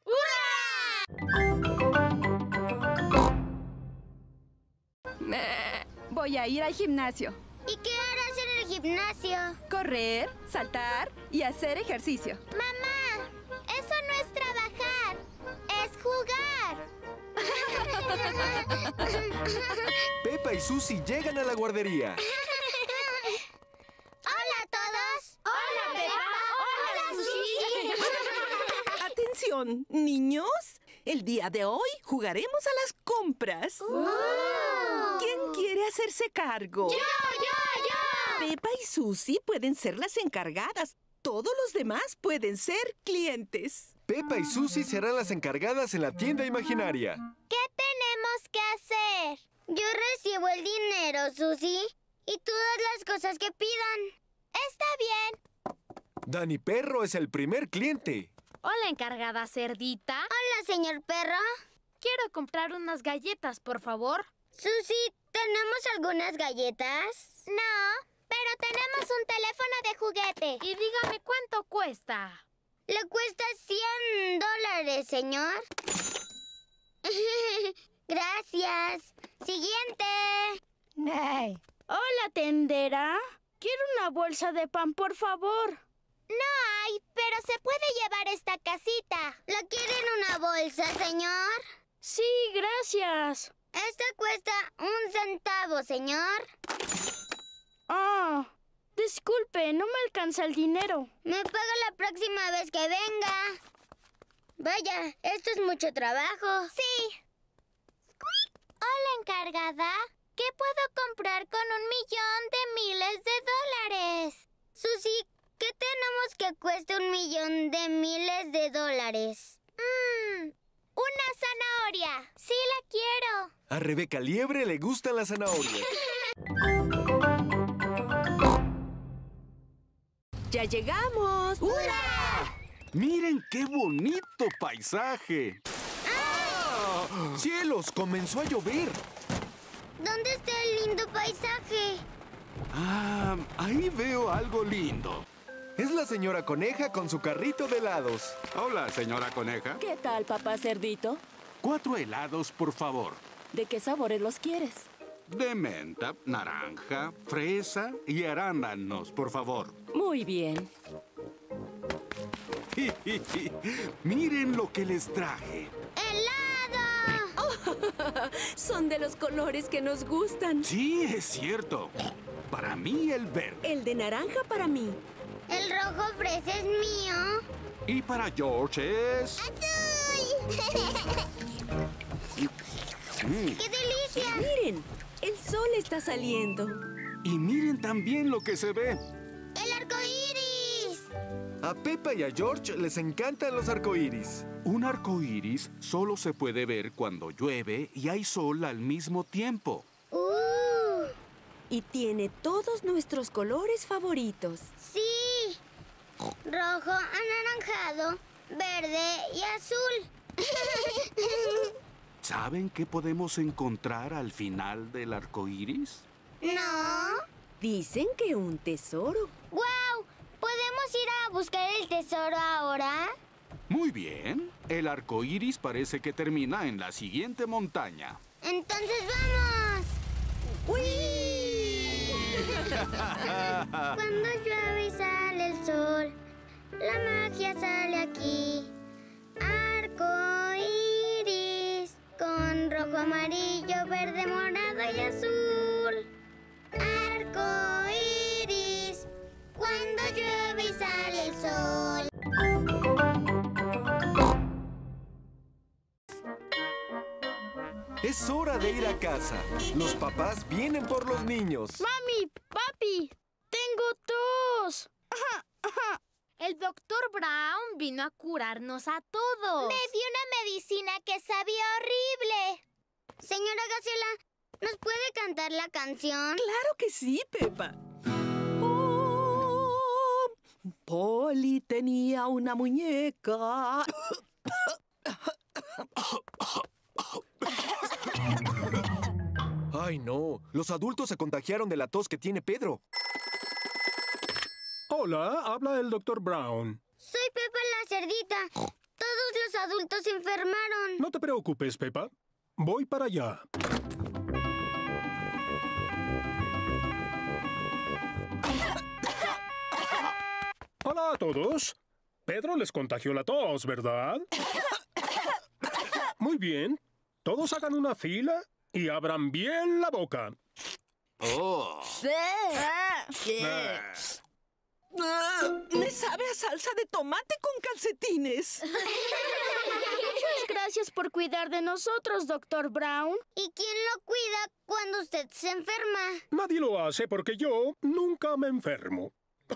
Eh, voy a ir al gimnasio. ¿Y qué harás en el gimnasio? Correr, saltar y hacer ejercicio. Mamá, eso no es trabajar, es jugar. Peppa y Susie llegan a la guardería. ¡Hola a todos! ¡Hola, Peppa! ¡Hola, Susie! Atención, niños. El día de hoy jugaremos a las compras. Oh. ¿Quién quiere hacerse cargo? ¡Yo, yo, yo! Peppa y Susie pueden ser las encargadas. Todos los demás pueden ser clientes. Peppa y Susie serán las encargadas en la tienda imaginaria. ¿Qué tenemos que hacer? Yo recibo el dinero, Susie, y tú das las cosas que pidan. Está bien. Dani Perro es el primer cliente. Hola, encargada cerdita. Hola, señor Perro. Quiero comprar unas galletas, por favor. Susie, ¿tenemos algunas galletas? No, pero tenemos un teléfono de juguete. Y dígame cuánto cuesta. Le cuesta cien dólares, señor. Gracias. Siguiente. Hey. Hola, tendera. Quiero una bolsa de pan, por favor. No hay, pero se puede llevar esta casita. ¿La quieren una bolsa, señor? Sí, gracias. Esta cuesta un centavo, señor. Ah, disculpe, no me alcanza el dinero. Me paga la próxima vez que venga. Vaya, esto es mucho trabajo. Sí. Hola, encargada. ¿Qué puedo comprar con un millón de miles de dólares? Susie, ¿qué tenemos que cueste un millón de miles de dólares? Mmm, una zanahoria. Sí la quiero. A Rebeca Liebre le gustan las zanahorias. ¡Ya llegamos! ¡Hurra! ¡Miren qué bonito paisaje! ¡Ah! ¡Cielos! ¡Comenzó a llover! ¿Dónde está el lindo paisaje? Ah, ahí veo algo lindo. Es la señora Coneja con su carrito de helados. Hola, señora Coneja. ¿Qué tal, papá cerdito? Cuatro helados, por favor. ¿De qué sabores los quieres? De menta, naranja, fresa y arándanos, por favor. Muy bien. Miren lo que les traje. ¡Helado! Oh, son de los colores que nos gustan. Sí, es cierto. Para mí, el verde. El de naranja para mí. El rojo fresa es mío. Y para George es... ¡Azul! Mm. ¡Qué delicia! Miren, el sol está saliendo. Y miren también lo que se ve. ¡El arco iris! A Peppa y a George les encantan los arcoíris. Un arco iris solo se puede ver cuando llueve y hay sol al mismo tiempo. Uh. Y tiene todos nuestros colores favoritos. Sí. Rojo, anaranjado, verde y azul. ¿Saben qué podemos encontrar al final del arco iris? No. Dicen que un tesoro. ¡Guau! ¿Podemos ir a buscar el tesoro ahora? Muy bien. El arco iris parece que termina en la siguiente montaña. Entonces vamos. ¡Uy! Cuando llueve y sale sale el sol. La magia sale aquí. Arco iris con rojo, amarillo, verde, morado y azul. Arco iris cuando llueve y sale el sol. Es hora de ir a casa. Los papás vienen por los niños. ¡Mami! ¡Papi! ¡Tengo tos! El doctor Brown vino a curarnos a todos. Me dio una medicina que sabía horrible. Señora Gacela, ¿nos puede cantar la canción? ¡Claro que sí, Pepa! Oh, Polly tenía una muñeca. ¡Ay, no! Los adultos se contagiaron de la tos que tiene Pedro. Hola, habla el doctor Brown. Soy Pepa la cerdita. Todos los adultos se enfermaron. No te preocupes, Pepa. Voy para allá. Hola a todos. Pedro les contagió la tos, ¿verdad? Muy bien. Todos hagan una fila y abran bien la boca. Oh. Me sabe a salsa de tomate con calcetines. Muchas gracias por cuidar de nosotros, doctor Brown. ¿Y quién lo cuida cuando usted se enferma? Nadie lo hace porque yo nunca me enfermo.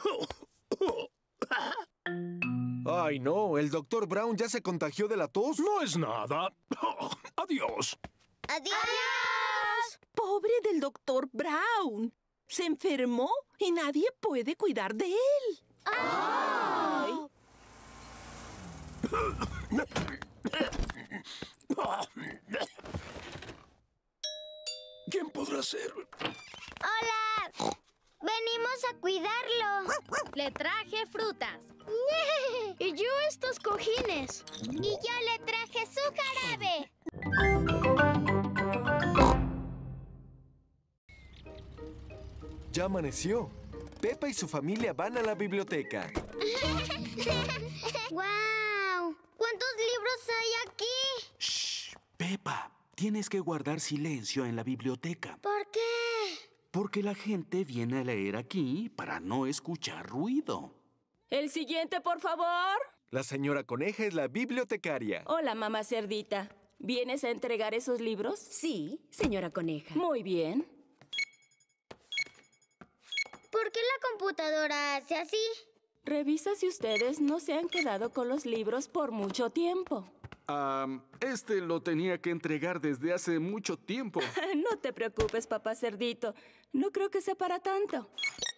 ¡Ay, no! El doctor Brown ya se contagió de la tos. No es nada. Adiós. ¡Adiós! Pobre del doctor Brown. Se enfermó y nadie puede cuidar de él. ¡Ay! ¿Quién podrá ser? ¡Hola! Venimos a cuidarlo. Le traje frutas. Y yo estos cojines. Y yo le traje su jarabe. Ya amaneció. Pepa y su familia van a la biblioteca. ¡Guau! ¿Cuántos libros hay aquí? Shh, Pepa, tienes que guardar silencio en la biblioteca. ¿Por qué? Porque la gente viene a leer aquí para no escuchar ruido. El siguiente, por favor. La señora Coneja es la bibliotecaria. Hola, mamá cerdita. ¿Vienes a entregar esos libros? Sí, señora Coneja. Muy bien. ¿Por qué la computadora hace así? Revisa si ustedes no se han quedado con los libros por mucho tiempo. Um, este lo tenía que entregar desde hace mucho tiempo. No te preocupes, papá cerdito. No creo que sea para tanto.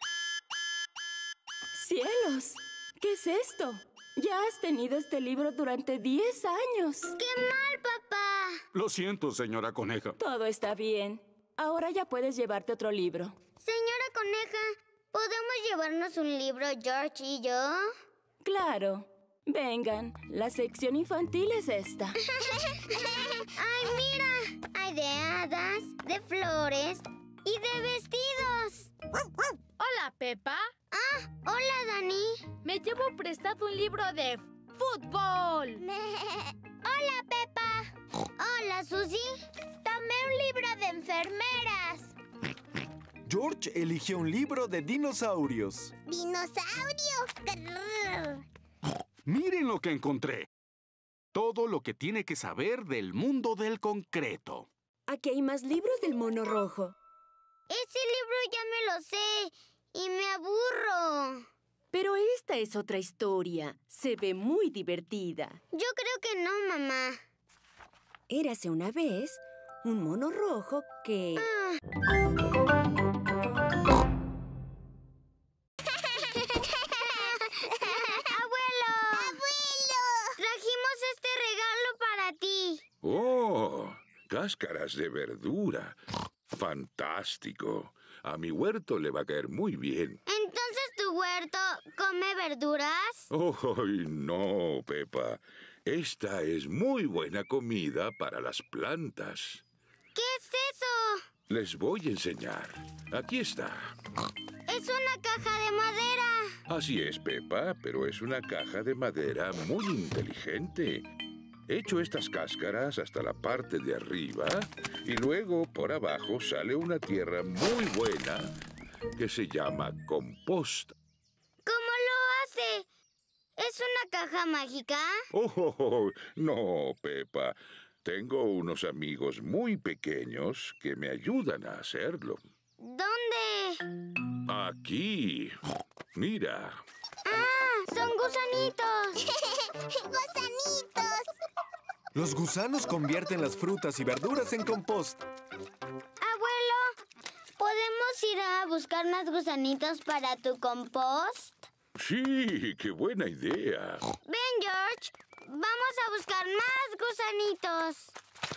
¡Cielos! ¿Qué es esto? Ya has tenido este libro durante diez años. ¡Qué mal, papá! Lo siento, señora Coneja. Todo está bien. Ahora ya puedes llevarte otro libro. Señora Coneja, ¿podemos llevarnos un libro, George y yo? Claro. Vengan, la sección infantil es esta. ¡Ay, mira! Hay de hadas, de flores y de vestidos. Hola, Pepa. Ah, hola, Dani. Me llevo prestado un libro de fútbol. Hola, Pepa. Hola, Susie. Tomé un libro de enfermeras. George eligió un libro de dinosaurios. ¡Dinosaurios! Grrr. Miren lo que encontré. Todo lo que tiene que saber del mundo del concreto. Aquí hay más libros del mono rojo. Ese libro ya me lo sé y me aburro. Pero esta es otra historia. Se ve muy divertida. Yo creo que no, mamá. Érase una vez un mono rojo que... Ah. ¡Oh! Cáscaras de verdura. ¡Fantástico! A mi huerto le va a caer muy bien. ¿Entonces tu huerto come verduras? ¡Ay, no, Pepa! Esta es muy buena comida para las plantas. ¿Qué es eso? Les voy a enseñar. Aquí está. Es una caja de madera. Así es, Peppa, pero es una caja de madera muy inteligente. He hecho estas cáscaras hasta la parte de arriba y luego por abajo sale una tierra muy buena que se llama composta. ¿Cómo lo hace? ¿Es una caja mágica? Oh, oh, oh, no, Peppa. Tengo unos amigos muy pequeños que me ayudan a hacerlo. ¿Dónde? Aquí. Mira. ¡Ah! ¡Son gusanitos! ¡Gusanitos! Los gusanos convierten las frutas y verduras en compost. Abuelo, ¿podemos ir a buscar más gusanitos para tu compost? Sí, qué buena idea. Ven, George. Vamos a buscar más gusanitos.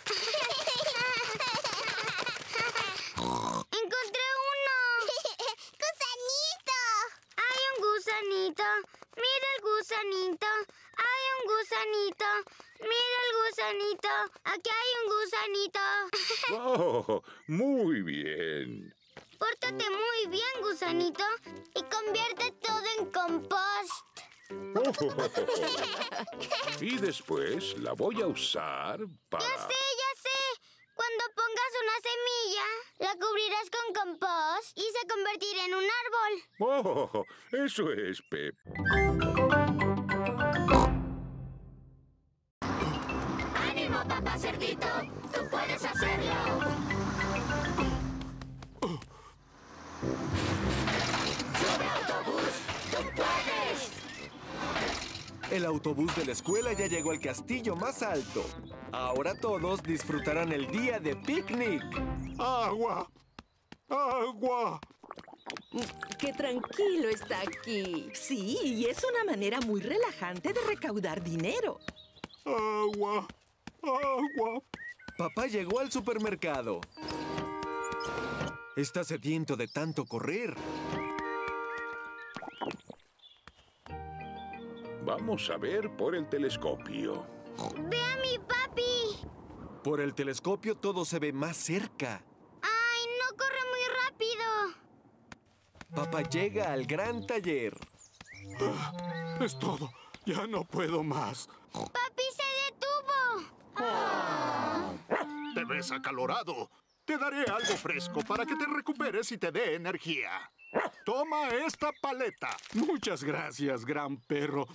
¡Encontré uno! ¡Gusanito! Hay un gusanito. Mira el gusanito. Hay un gusanito. Mira el gusanito. Aquí hay un gusanito. Oh, muy bien. Pórtate muy bien, gusanito, y convierte todo en compost. Y después la voy a usar para... Ya sé, ya sé. Cuando pongas una semilla, la cubrirás con compost y se convertirá en un árbol. Oh, eso es, Pep. ¡Ánimo, papá cerdito! ¡Tú puedes hacerlo! ¡Sube, autobús! ¡Tú puedes! El autobús de la escuela ya llegó al castillo más alto. Ahora todos disfrutarán el día de picnic. ¡Agua! ¡Agua! ¡Qué tranquilo está aquí! Sí, y es una manera muy relajante de recaudar dinero. ¡Agua! ¡Agua! Papá llegó al supermercado. Está sediento de tanto correr. Vamos a ver por el telescopio. ¡Ve a mi papi! Por el telescopio todo se ve más cerca. ¡Ay, no corre muy rápido! Papá llega al gran taller. Ah, es todo. Ya no puedo más. ¡Papi se detuvo! Oh. Te ves acalorado. Te daré algo fresco para que te recuperes y te dé energía. Toma esta paleta. Muchas gracias, gran perro.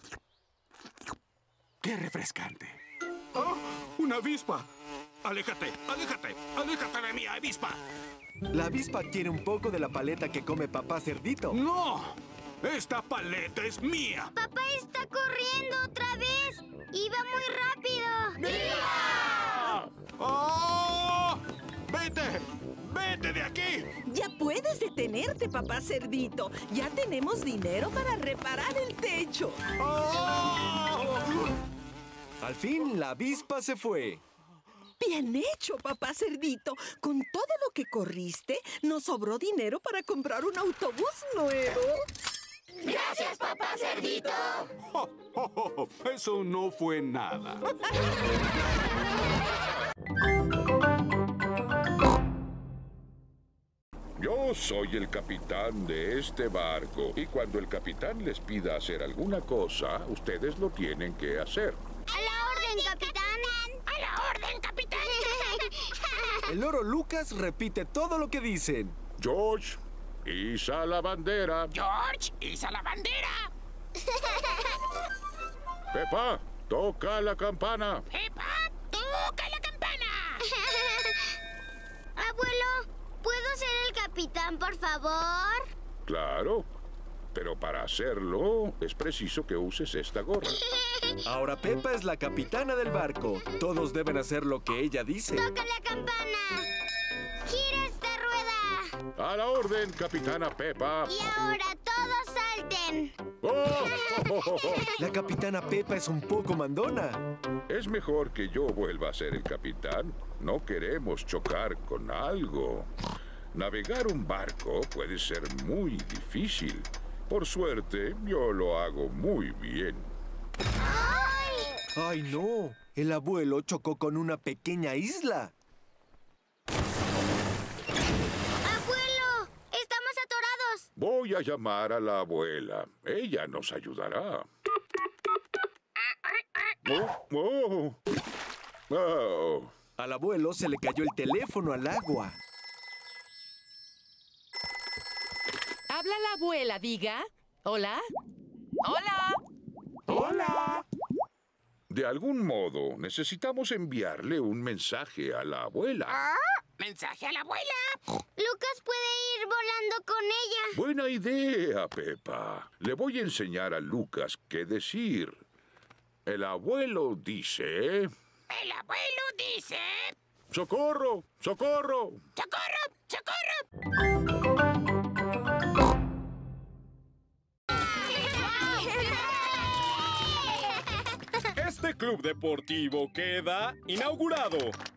¡Qué refrescante! ¡Oh! ¡Una avispa! ¡Aléjate! ¡Aléjate! ¡Aléjate de mí, avispa! La avispa quiere un poco de la paleta que come papá cerdito. ¡No! ¡Esta paleta es mía! ¡Papá está corriendo otra vez! ¡Iba muy rápido! ¡Viva! ¡Oh! ¡Vete! ¡Vete de aquí! Ya puedes detenerte, papá cerdito. Ya tenemos dinero para reparar el techo. ¡Oh! Al fin, la avispa se fue. Bien hecho, papá cerdito. Con todo lo que corriste, nos sobró dinero para comprar un autobús nuevo. ¡Gracias, papá cerdito! Oh, oh, oh, eso no fue nada. Yo soy el capitán de este barco y cuando el capitán les pida hacer alguna cosa, ustedes lo tienen que hacer. ¡A la orden, capitán! ¡A la orden, capitán! El loro Lucas repite todo lo que dicen. George, iza la bandera. George, iza la bandera. Peppa, toca la campana. Peppa, toca la campana. Abuelo, ¿puedo ser el capitán, por favor? Claro, pero para hacerlo es preciso que uses esta gorra. Ahora Peppa es la capitana del barco. Todos deben hacer lo que ella dice. ¡Toca la campana! ¡Gira esta rueda! A la orden, capitana Peppa. Y ahora todos salten. ¡Oh! ¡Oh, oh, oh! La capitana Peppa es un poco mandona. Es mejor que yo vuelva a ser el capitán. No queremos chocar con algo. Navegar un barco puede ser muy difícil. Por suerte, yo lo hago muy bien. ¡Ay! ¡Ay, no! El abuelo chocó con una pequeña isla. ¡Abuelo! ¡Estamos atorados! Voy a llamar a la abuela. Ella nos ayudará. Oh, oh. Oh. Al abuelo se le cayó el teléfono al agua. Habla la abuela, diga. ¿Hola? ¡Hola! ¡Hola! De algún modo, necesitamos enviarle un mensaje a la abuela. ¿Mensaje a la abuela? Lucas puede ir volando con ella. Buena idea, Peppa. Le voy a enseñar a Lucas qué decir. El abuelo dice... El abuelo dice... ¡Socorro! ¡Socorro! ¡Socorro! ¡Socorro! Este club deportivo queda inaugurado.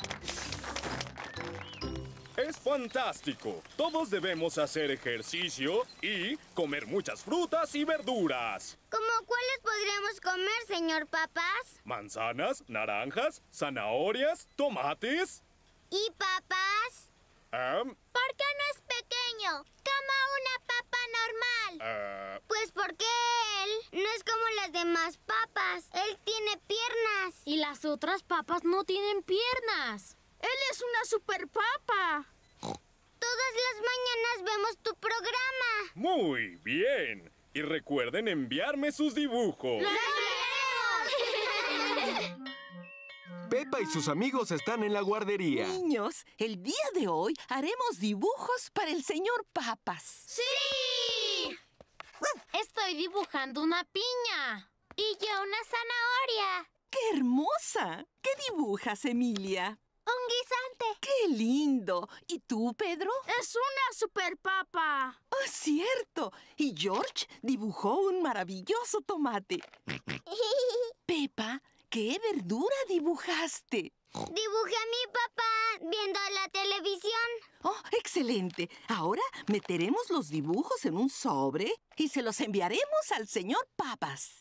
Es fantástico. Todos debemos hacer ejercicio y comer muchas frutas y verduras. ¿Cómo cuáles podríamos comer, señor Papas? Manzanas, naranjas, zanahorias, tomates. ¿Y papas? Um, ¿Por qué no es pequeño? Como una papa normal. Uh, pues porque él no es como las demás papas. Él tiene piernas. Y las otras papas no tienen piernas. Él es una super papa. Todas las mañanas vemos tu programa. Muy bien. Y recuerden enviarme sus dibujos. ¡Los veremos! Peppa y sus amigos están en la guardería. Niños, el día de hoy haremos dibujos para el señor Papas. ¡Sí! Estoy dibujando una piña. Y yo una zanahoria. ¡Qué hermosa! ¿Qué dibujas, Emilia? Un guisante. ¡Qué lindo! ¿Y tú, Pedro? Es una super papa. ¡Oh, cierto! Y George dibujó un maravilloso tomate. Peppa, ¿qué verdura dibujaste? Dibujé a mi papá viendo la televisión. ¡Oh, excelente! Ahora meteremos los dibujos en un sobre y se los enviaremos al señor Papas.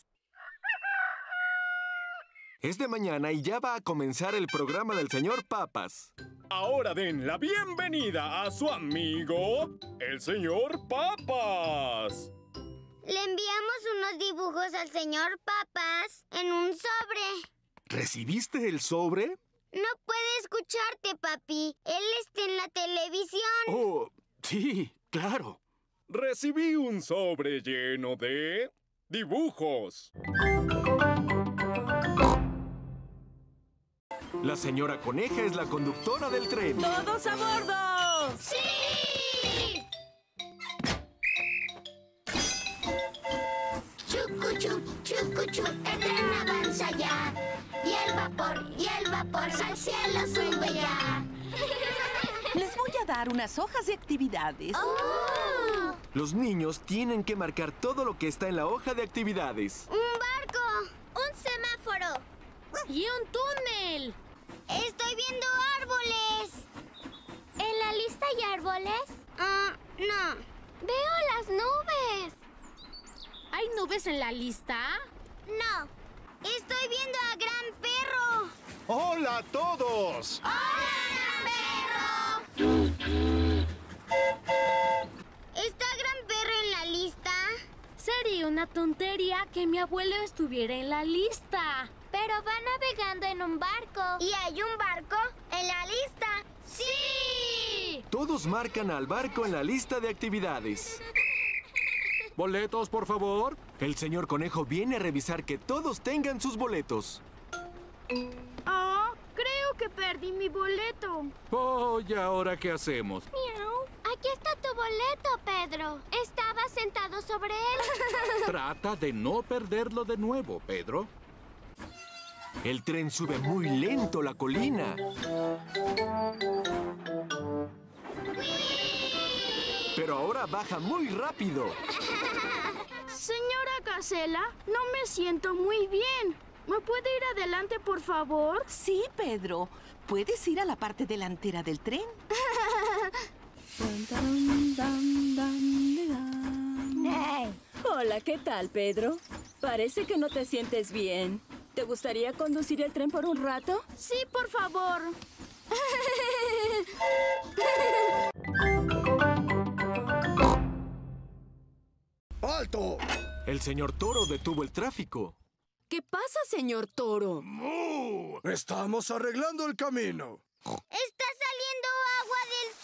Es de mañana y ya va a comenzar el programa del señor Papas. Ahora den la bienvenida a su amigo, el señor Papas. Le enviamos unos dibujos al señor Papas en un sobre. ¿Recibiste el sobre? No puede escucharte, papi. Él está en la televisión. Oh, sí, claro. Recibí un sobre lleno de dibujos. La señora Coneja es la conductora del tren. ¡Todos a bordo! ¡Sí! Chucu, chuc, chucu, chuc, el tren avanza ya. Y el vapor, y el vapor al cielo sube ya. Les voy a dar unas hojas de actividades. ¡Oh! Los niños tienen que marcar todo lo que está en la hoja de actividades. ¡Un barco! ¡Un semáforo! ¡Y un túnel! ¡Estoy viendo árboles! ¿En la lista hay árboles? Ah, uh, no. Veo las nubes. ¿Hay nubes en la lista? No. Estoy viendo a Gran Perro. ¡Hola a todos! ¡Hola, Gran Perro! ¿Está Gran Perro en la lista? Sería una tontería que mi abuelo estuviera en la lista. Pero va navegando en un barco. ¿Y hay un barco en la lista? ¡Sí! Todos marcan al barco en la lista de actividades. ¿Boletos, por favor? El señor Conejo viene a revisar que todos tengan sus boletos. Oh, creo que perdí mi boleto. Oh, ¿y ahora qué hacemos? Miau. Aquí está tu boleto, Pedro. Estaba sentado sobre él. Trata de no perderlo de nuevo, Pedro. El tren sube muy lento la colina. Pero ahora baja muy rápido. Señora Gacela, no me siento muy bien. ¿Me puede ir adelante, por favor? Sí, Pedro. ¿Puedes ir a la parte delantera del tren? Hola, ¿qué tal, Pedro? Parece que no te sientes bien. ¿Te gustaría conducir el tren por un rato? Sí, por favor. ¡Alto! El señor Toro detuvo el tráfico. ¿Qué pasa, señor Toro? ¡Mu! Estamos arreglando el camino. ¡Está saliendo agua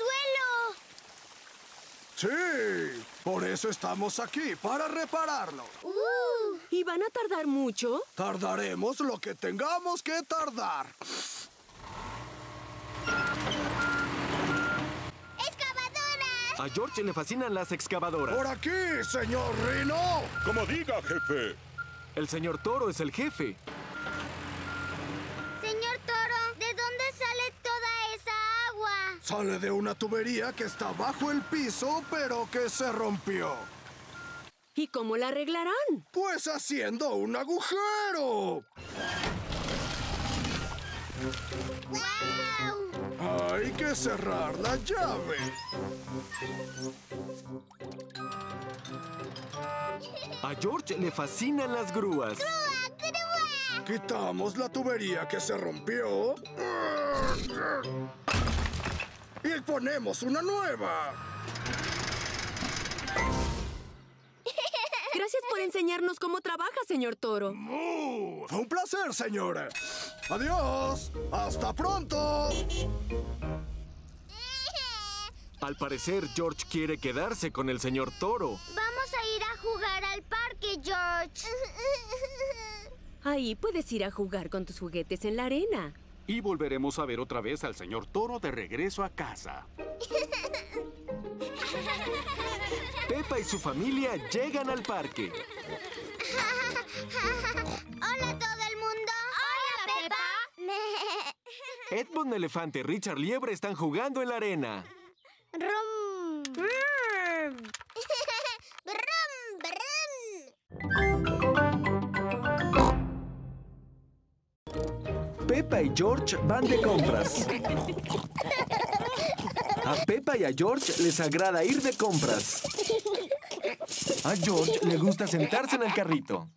del suelo! Sí, por eso estamos aquí, para repararlo. Uh. ¿Y van a tardar mucho? Tardaremos lo que tengamos que tardar. ¡Excavadora! A George le fascinan las excavadoras. ¡Por aquí, señor Rino! Como diga, jefe. El señor Toro es el jefe. Señor Toro, ¿de dónde sale toda esa agua? Sale de una tubería que está bajo el piso, pero que se rompió. ¿Y cómo la arreglarán? Pues haciendo un agujero. ¡Guau! Hay que cerrar la llave. A George le fascinan las grúas. ¡Grúa, grúa! Quitamos la tubería que se rompió y ponemos una nueva. Gracias por enseñarnos cómo trabaja, señor Toro. ¡Mu! Fue un placer, señora. Adiós. Hasta pronto. Al parecer, George quiere quedarse con el señor Toro. Vamos a ir a jugar al parque, George. Ahí puedes ir a jugar con tus juguetes en la arena. Y volveremos a ver otra vez al señor Toro de regreso a casa. Peppa y su familia llegan al parque. ¡Hola, todo el mundo! ¡Hola, Peppa! Edmond Elefante y Richard Liebre están jugando en la arena. ¡Rum! ¡Brum! Peppa y George van de compras. A Peppa y a George les agrada ir de compras. A George le gusta sentarse en el carrito.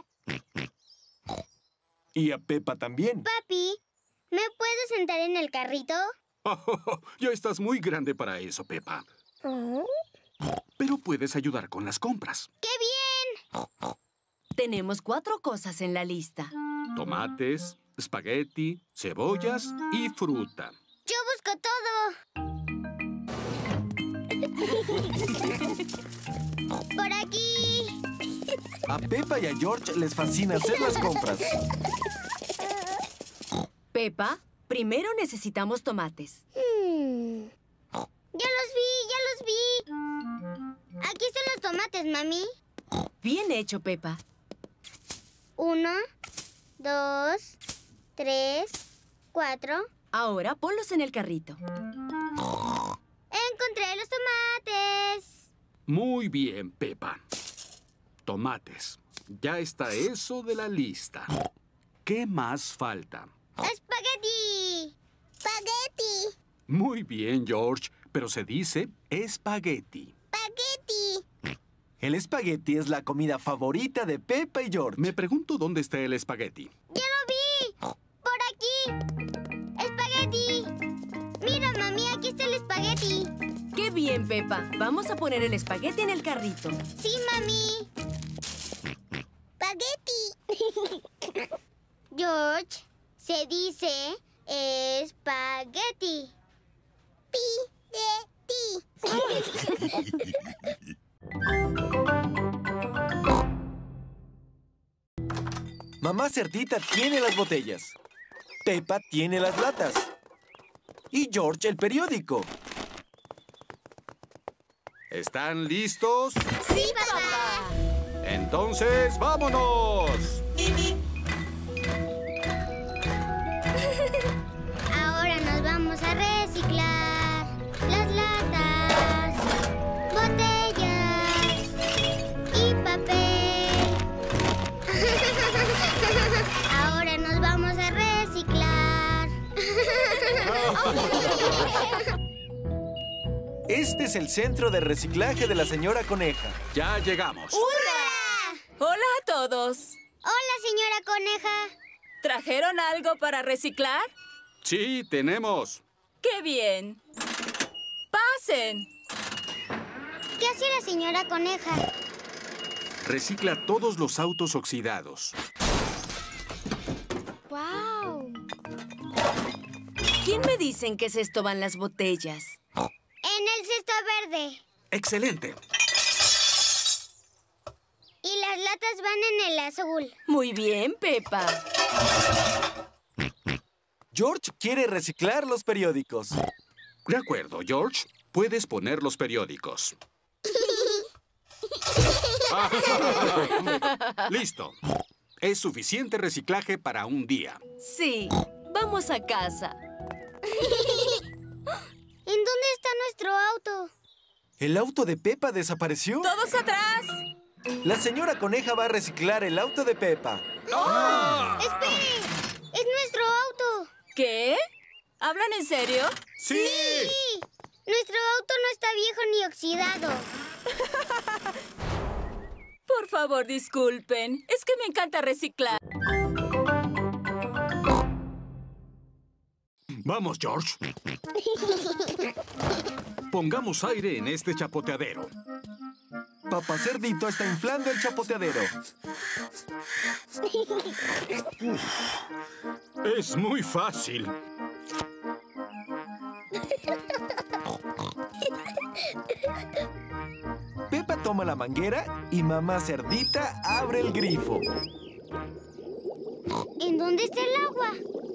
Y a Peppa también. Papi, ¿me puedo sentar en el carrito? Oh, ya estás muy grande para eso, Peppa. ¿Oh? Pero puedes ayudar con las compras. ¡Qué bien! Tenemos cuatro cosas en la lista. Tomates, espagueti, cebollas y fruta. ¡Yo busco todo! ¡Por aquí! A Peppa y a George les fascina hacer las compras. Peppa, primero necesitamos tomates. Hmm. ¡Ya los vi! ¡Ya los vi! Aquí están los tomates, mami. Bien hecho, Peppa. Uno, dos, tres, cuatro. Ahora ponlos en el carrito. ¡Encontré los tomates! Muy bien, Peppa. Tomates. Ya está eso de la lista. ¿Qué más falta? ¡Espagueti! ¡Espagueti! Muy bien, George, pero se dice espagueti. ¡Espagueti! El espagueti es la comida favorita de Peppa y George. Me pregunto dónde está el espagueti. ¡Ya lo vi! ¡Por aquí! ¡Espagueti! Mira, mami, aquí está el espagueti. ¡Qué bien, Peppa! Vamos a poner el espagueti en el carrito. ¡Sí, mami! ¡Espagueti! George, se dice espagueti. Pi-de-ti. Mamá Cerdita tiene las botellas. Peppa tiene las latas. Y George el periódico. ¿Están listos? ¡Sí, papá! Entonces, ¡vámonos! Ahora nos vamos a reciclar las latas, botellas y papel. Ahora nos vamos a reciclar. Este es el centro de reciclaje de la señora Coneja. Ya llegamos. ¡Hurra! Hola a todos. Hola, señora Coneja. ¿Trajeron algo para reciclar? Sí, tenemos. ¡Qué bien! ¡Pasen! ¿Qué hace la señora Coneja? Recicla todos los autos oxidados. ¡Wow! ¿Quién me dicen que se esto van las botellas? En el cesto verde. ¡Excelente! Y las latas van en el azul. Muy bien, Peppa. George quiere reciclar los periódicos. De acuerdo, George. Puedes poner los periódicos. Listo. Es suficiente reciclaje para un día. Sí. Vamos a casa. ¿En dónde está nuestro auto? ¿El auto de Peppa desapareció? ¡Todos atrás! La señora Coneja va a reciclar el auto de Peppa. ¡Oh! ¡Espere! ¡Es nuestro auto! ¿Qué? ¿Hablan en serio? ¡Sí! ¡Sí! Nuestro auto no está viejo ni oxidado. Por favor, disculpen. Es que me encanta reciclar. Vamos, George. Pongamos aire en este chapoteadero. Papá Cerdito está inflando el chapoteadero. Es muy fácil. Peppa toma la manguera y mamá Cerdita abre el grifo. ¿En dónde está el agua?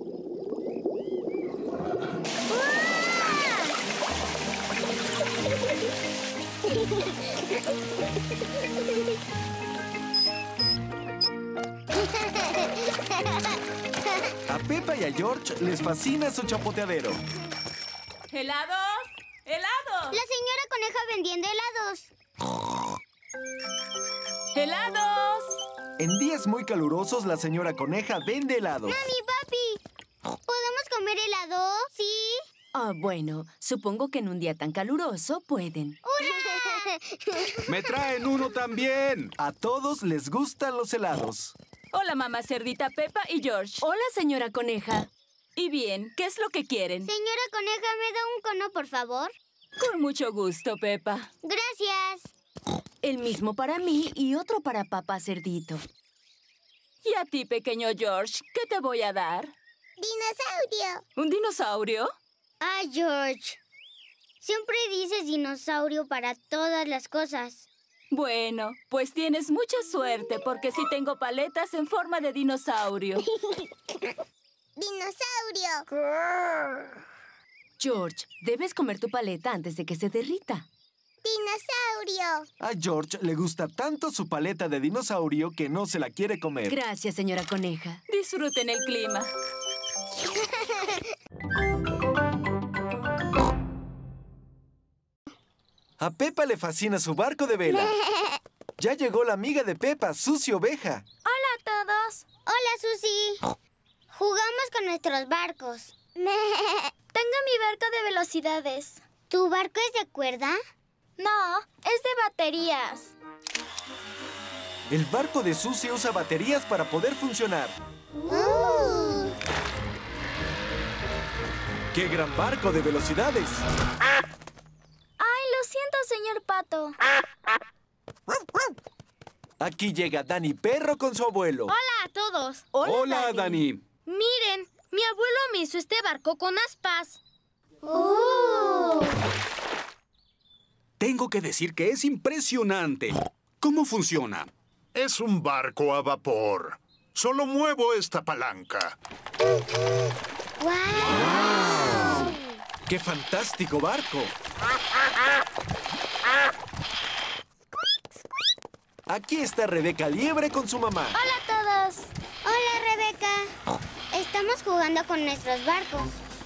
A Peppa y a George les fascina su chapoteadero. ¿Helados? ¡Helados! La señora Coneja vendiendo helados. ¡Helados! En días muy calurosos, la señora Coneja vende helados. ¡Mami, papi! ¿Podemos comer helado? ¿Sí? Ah, bueno, supongo que en un día tan caluroso pueden. ¡Hurra! ¡Me traen uno también! A todos les gustan los helados. Hola, mamá Cerdita, Peppa y George. Hola, señora Coneja. Y bien, ¿qué es lo que quieren? Señora Coneja, ¿me da un cono, por favor? Con mucho gusto, Peppa. Gracias. El mismo para mí y otro para papá Cerdito. ¿Y a ti, pequeño George, qué te voy a dar? ¡Dinosaurio! ¿Un dinosaurio? Ah, George. Siempre dices dinosaurio para todas las cosas. Bueno, pues tienes mucha suerte porque sí tengo paletas en forma de dinosaurio. ¡Dinosaurio! George, debes comer tu paleta antes de que se derrita. ¡Dinosaurio! A George le gusta tanto su paleta de dinosaurio que no se la quiere comer. Gracias, señora Coneja. Disfruten el clima. A Peppa le fascina su barco de vela. Ya llegó la amiga de Peppa, Susi Oveja. Hola a todos. Hola, Susi. Jugamos con nuestros barcos. Tengo mi barco de velocidades. ¿Tu barco es de cuerda? No, es de baterías. El barco de Susi usa baterías para poder funcionar. Uh. ¡Qué gran barco de velocidades! Ay, lo siento, señor Pato. Aquí llega Dani Perro con su abuelo. Hola a todos. Hola, Hola Dani. Dani. Miren, mi abuelo me hizo este barco con aspas. Uh. Tengo que decir que es impresionante. ¿Cómo funciona? Es un barco a vapor. Solo muevo esta palanca. ¡Wow! ¡Wow! ¡Qué fantástico barco! Aquí está Rebeca Liebre con su mamá. Hola a todos. Hola, Rebeca. Estamos jugando con nuestros barcos.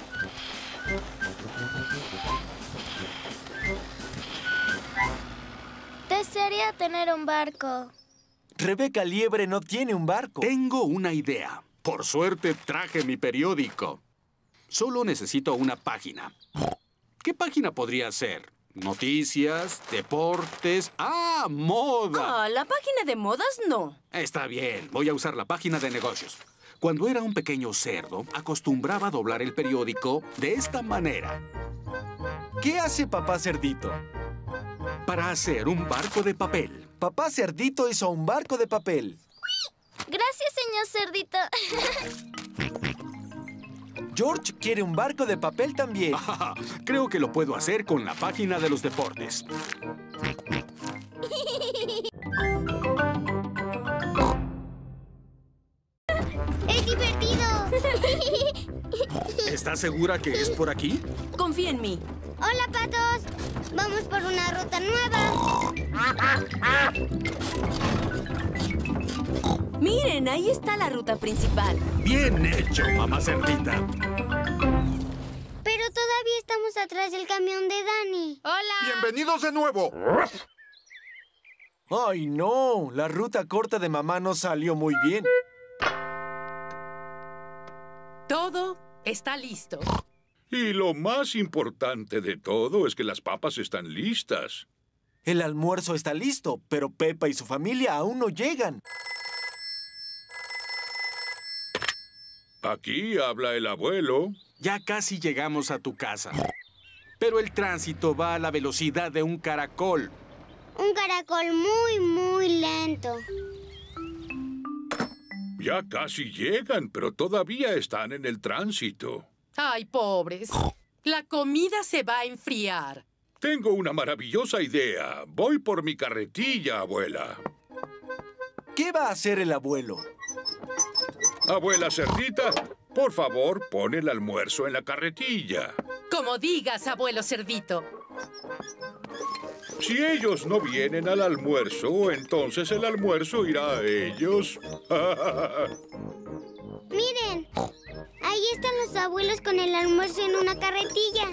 Desearía tener un barco. Rebeca Liebre no tiene un barco. Tengo una idea. Por suerte traje mi periódico. Solo necesito una página. ¿Qué página podría ser? Noticias, deportes... ¡Ah, moda! Ah, la página de modas no. Está bien, voy a usar la página de negocios. Cuando era un pequeño cerdo, acostumbraba a doblar el periódico de esta manera. ¿Qué hace papá Cerdito? Para hacer un barco de papel. Papá Cerdito hizo un barco de papel. Gracias, señor Cerdito. George quiere un barco de papel también. Ah, creo que lo puedo hacer con la página de los deportes. ¡Es divertido! ¿Estás segura que es por aquí? Confía en mí. ¡Hola, patos! Vamos por una ruta nueva. Miren, ahí está la ruta principal. Bien hecho, mamá cerdita. Pero todavía estamos atrás del camión de Dani. ¡Hola! ¡Bienvenidos de nuevo! ¡Ay, no! La ruta corta de mamá no salió muy bien. Todo está listo. Y lo más importante de todo es que las papas están listas. El almuerzo está listo, pero Peppa y su familia aún no llegan. Aquí habla el abuelo. Ya casi llegamos a tu casa. Pero el tránsito va a la velocidad de un caracol. Un caracol muy, muy lento. Ya casi llegan, pero todavía están en el tránsito. Ay, pobres. La comida se va a enfriar. Tengo una maravillosa idea. Voy por mi carretilla, abuela. ¿Qué va a hacer el abuelo? Abuela Cerdita, por favor, pon el almuerzo en la carretilla. Como digas, abuelo Cerdito. Si ellos no vienen al almuerzo, entonces el almuerzo irá a ellos. Miren, ahí están los abuelos con el almuerzo en una carretilla.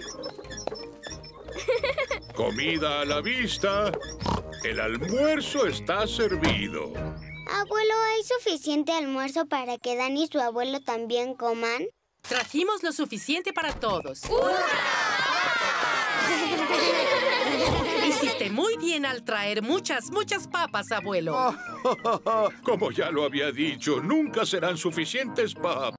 Comida a la vista. El almuerzo está servido. Abuelo, ¿hay suficiente almuerzo para que Dani y su abuelo también coman? Trajimos lo suficiente para todos. Hiciste muy bien al traer muchas, muchas papas, abuelo. Como ya lo había dicho, nunca serán suficientes papas.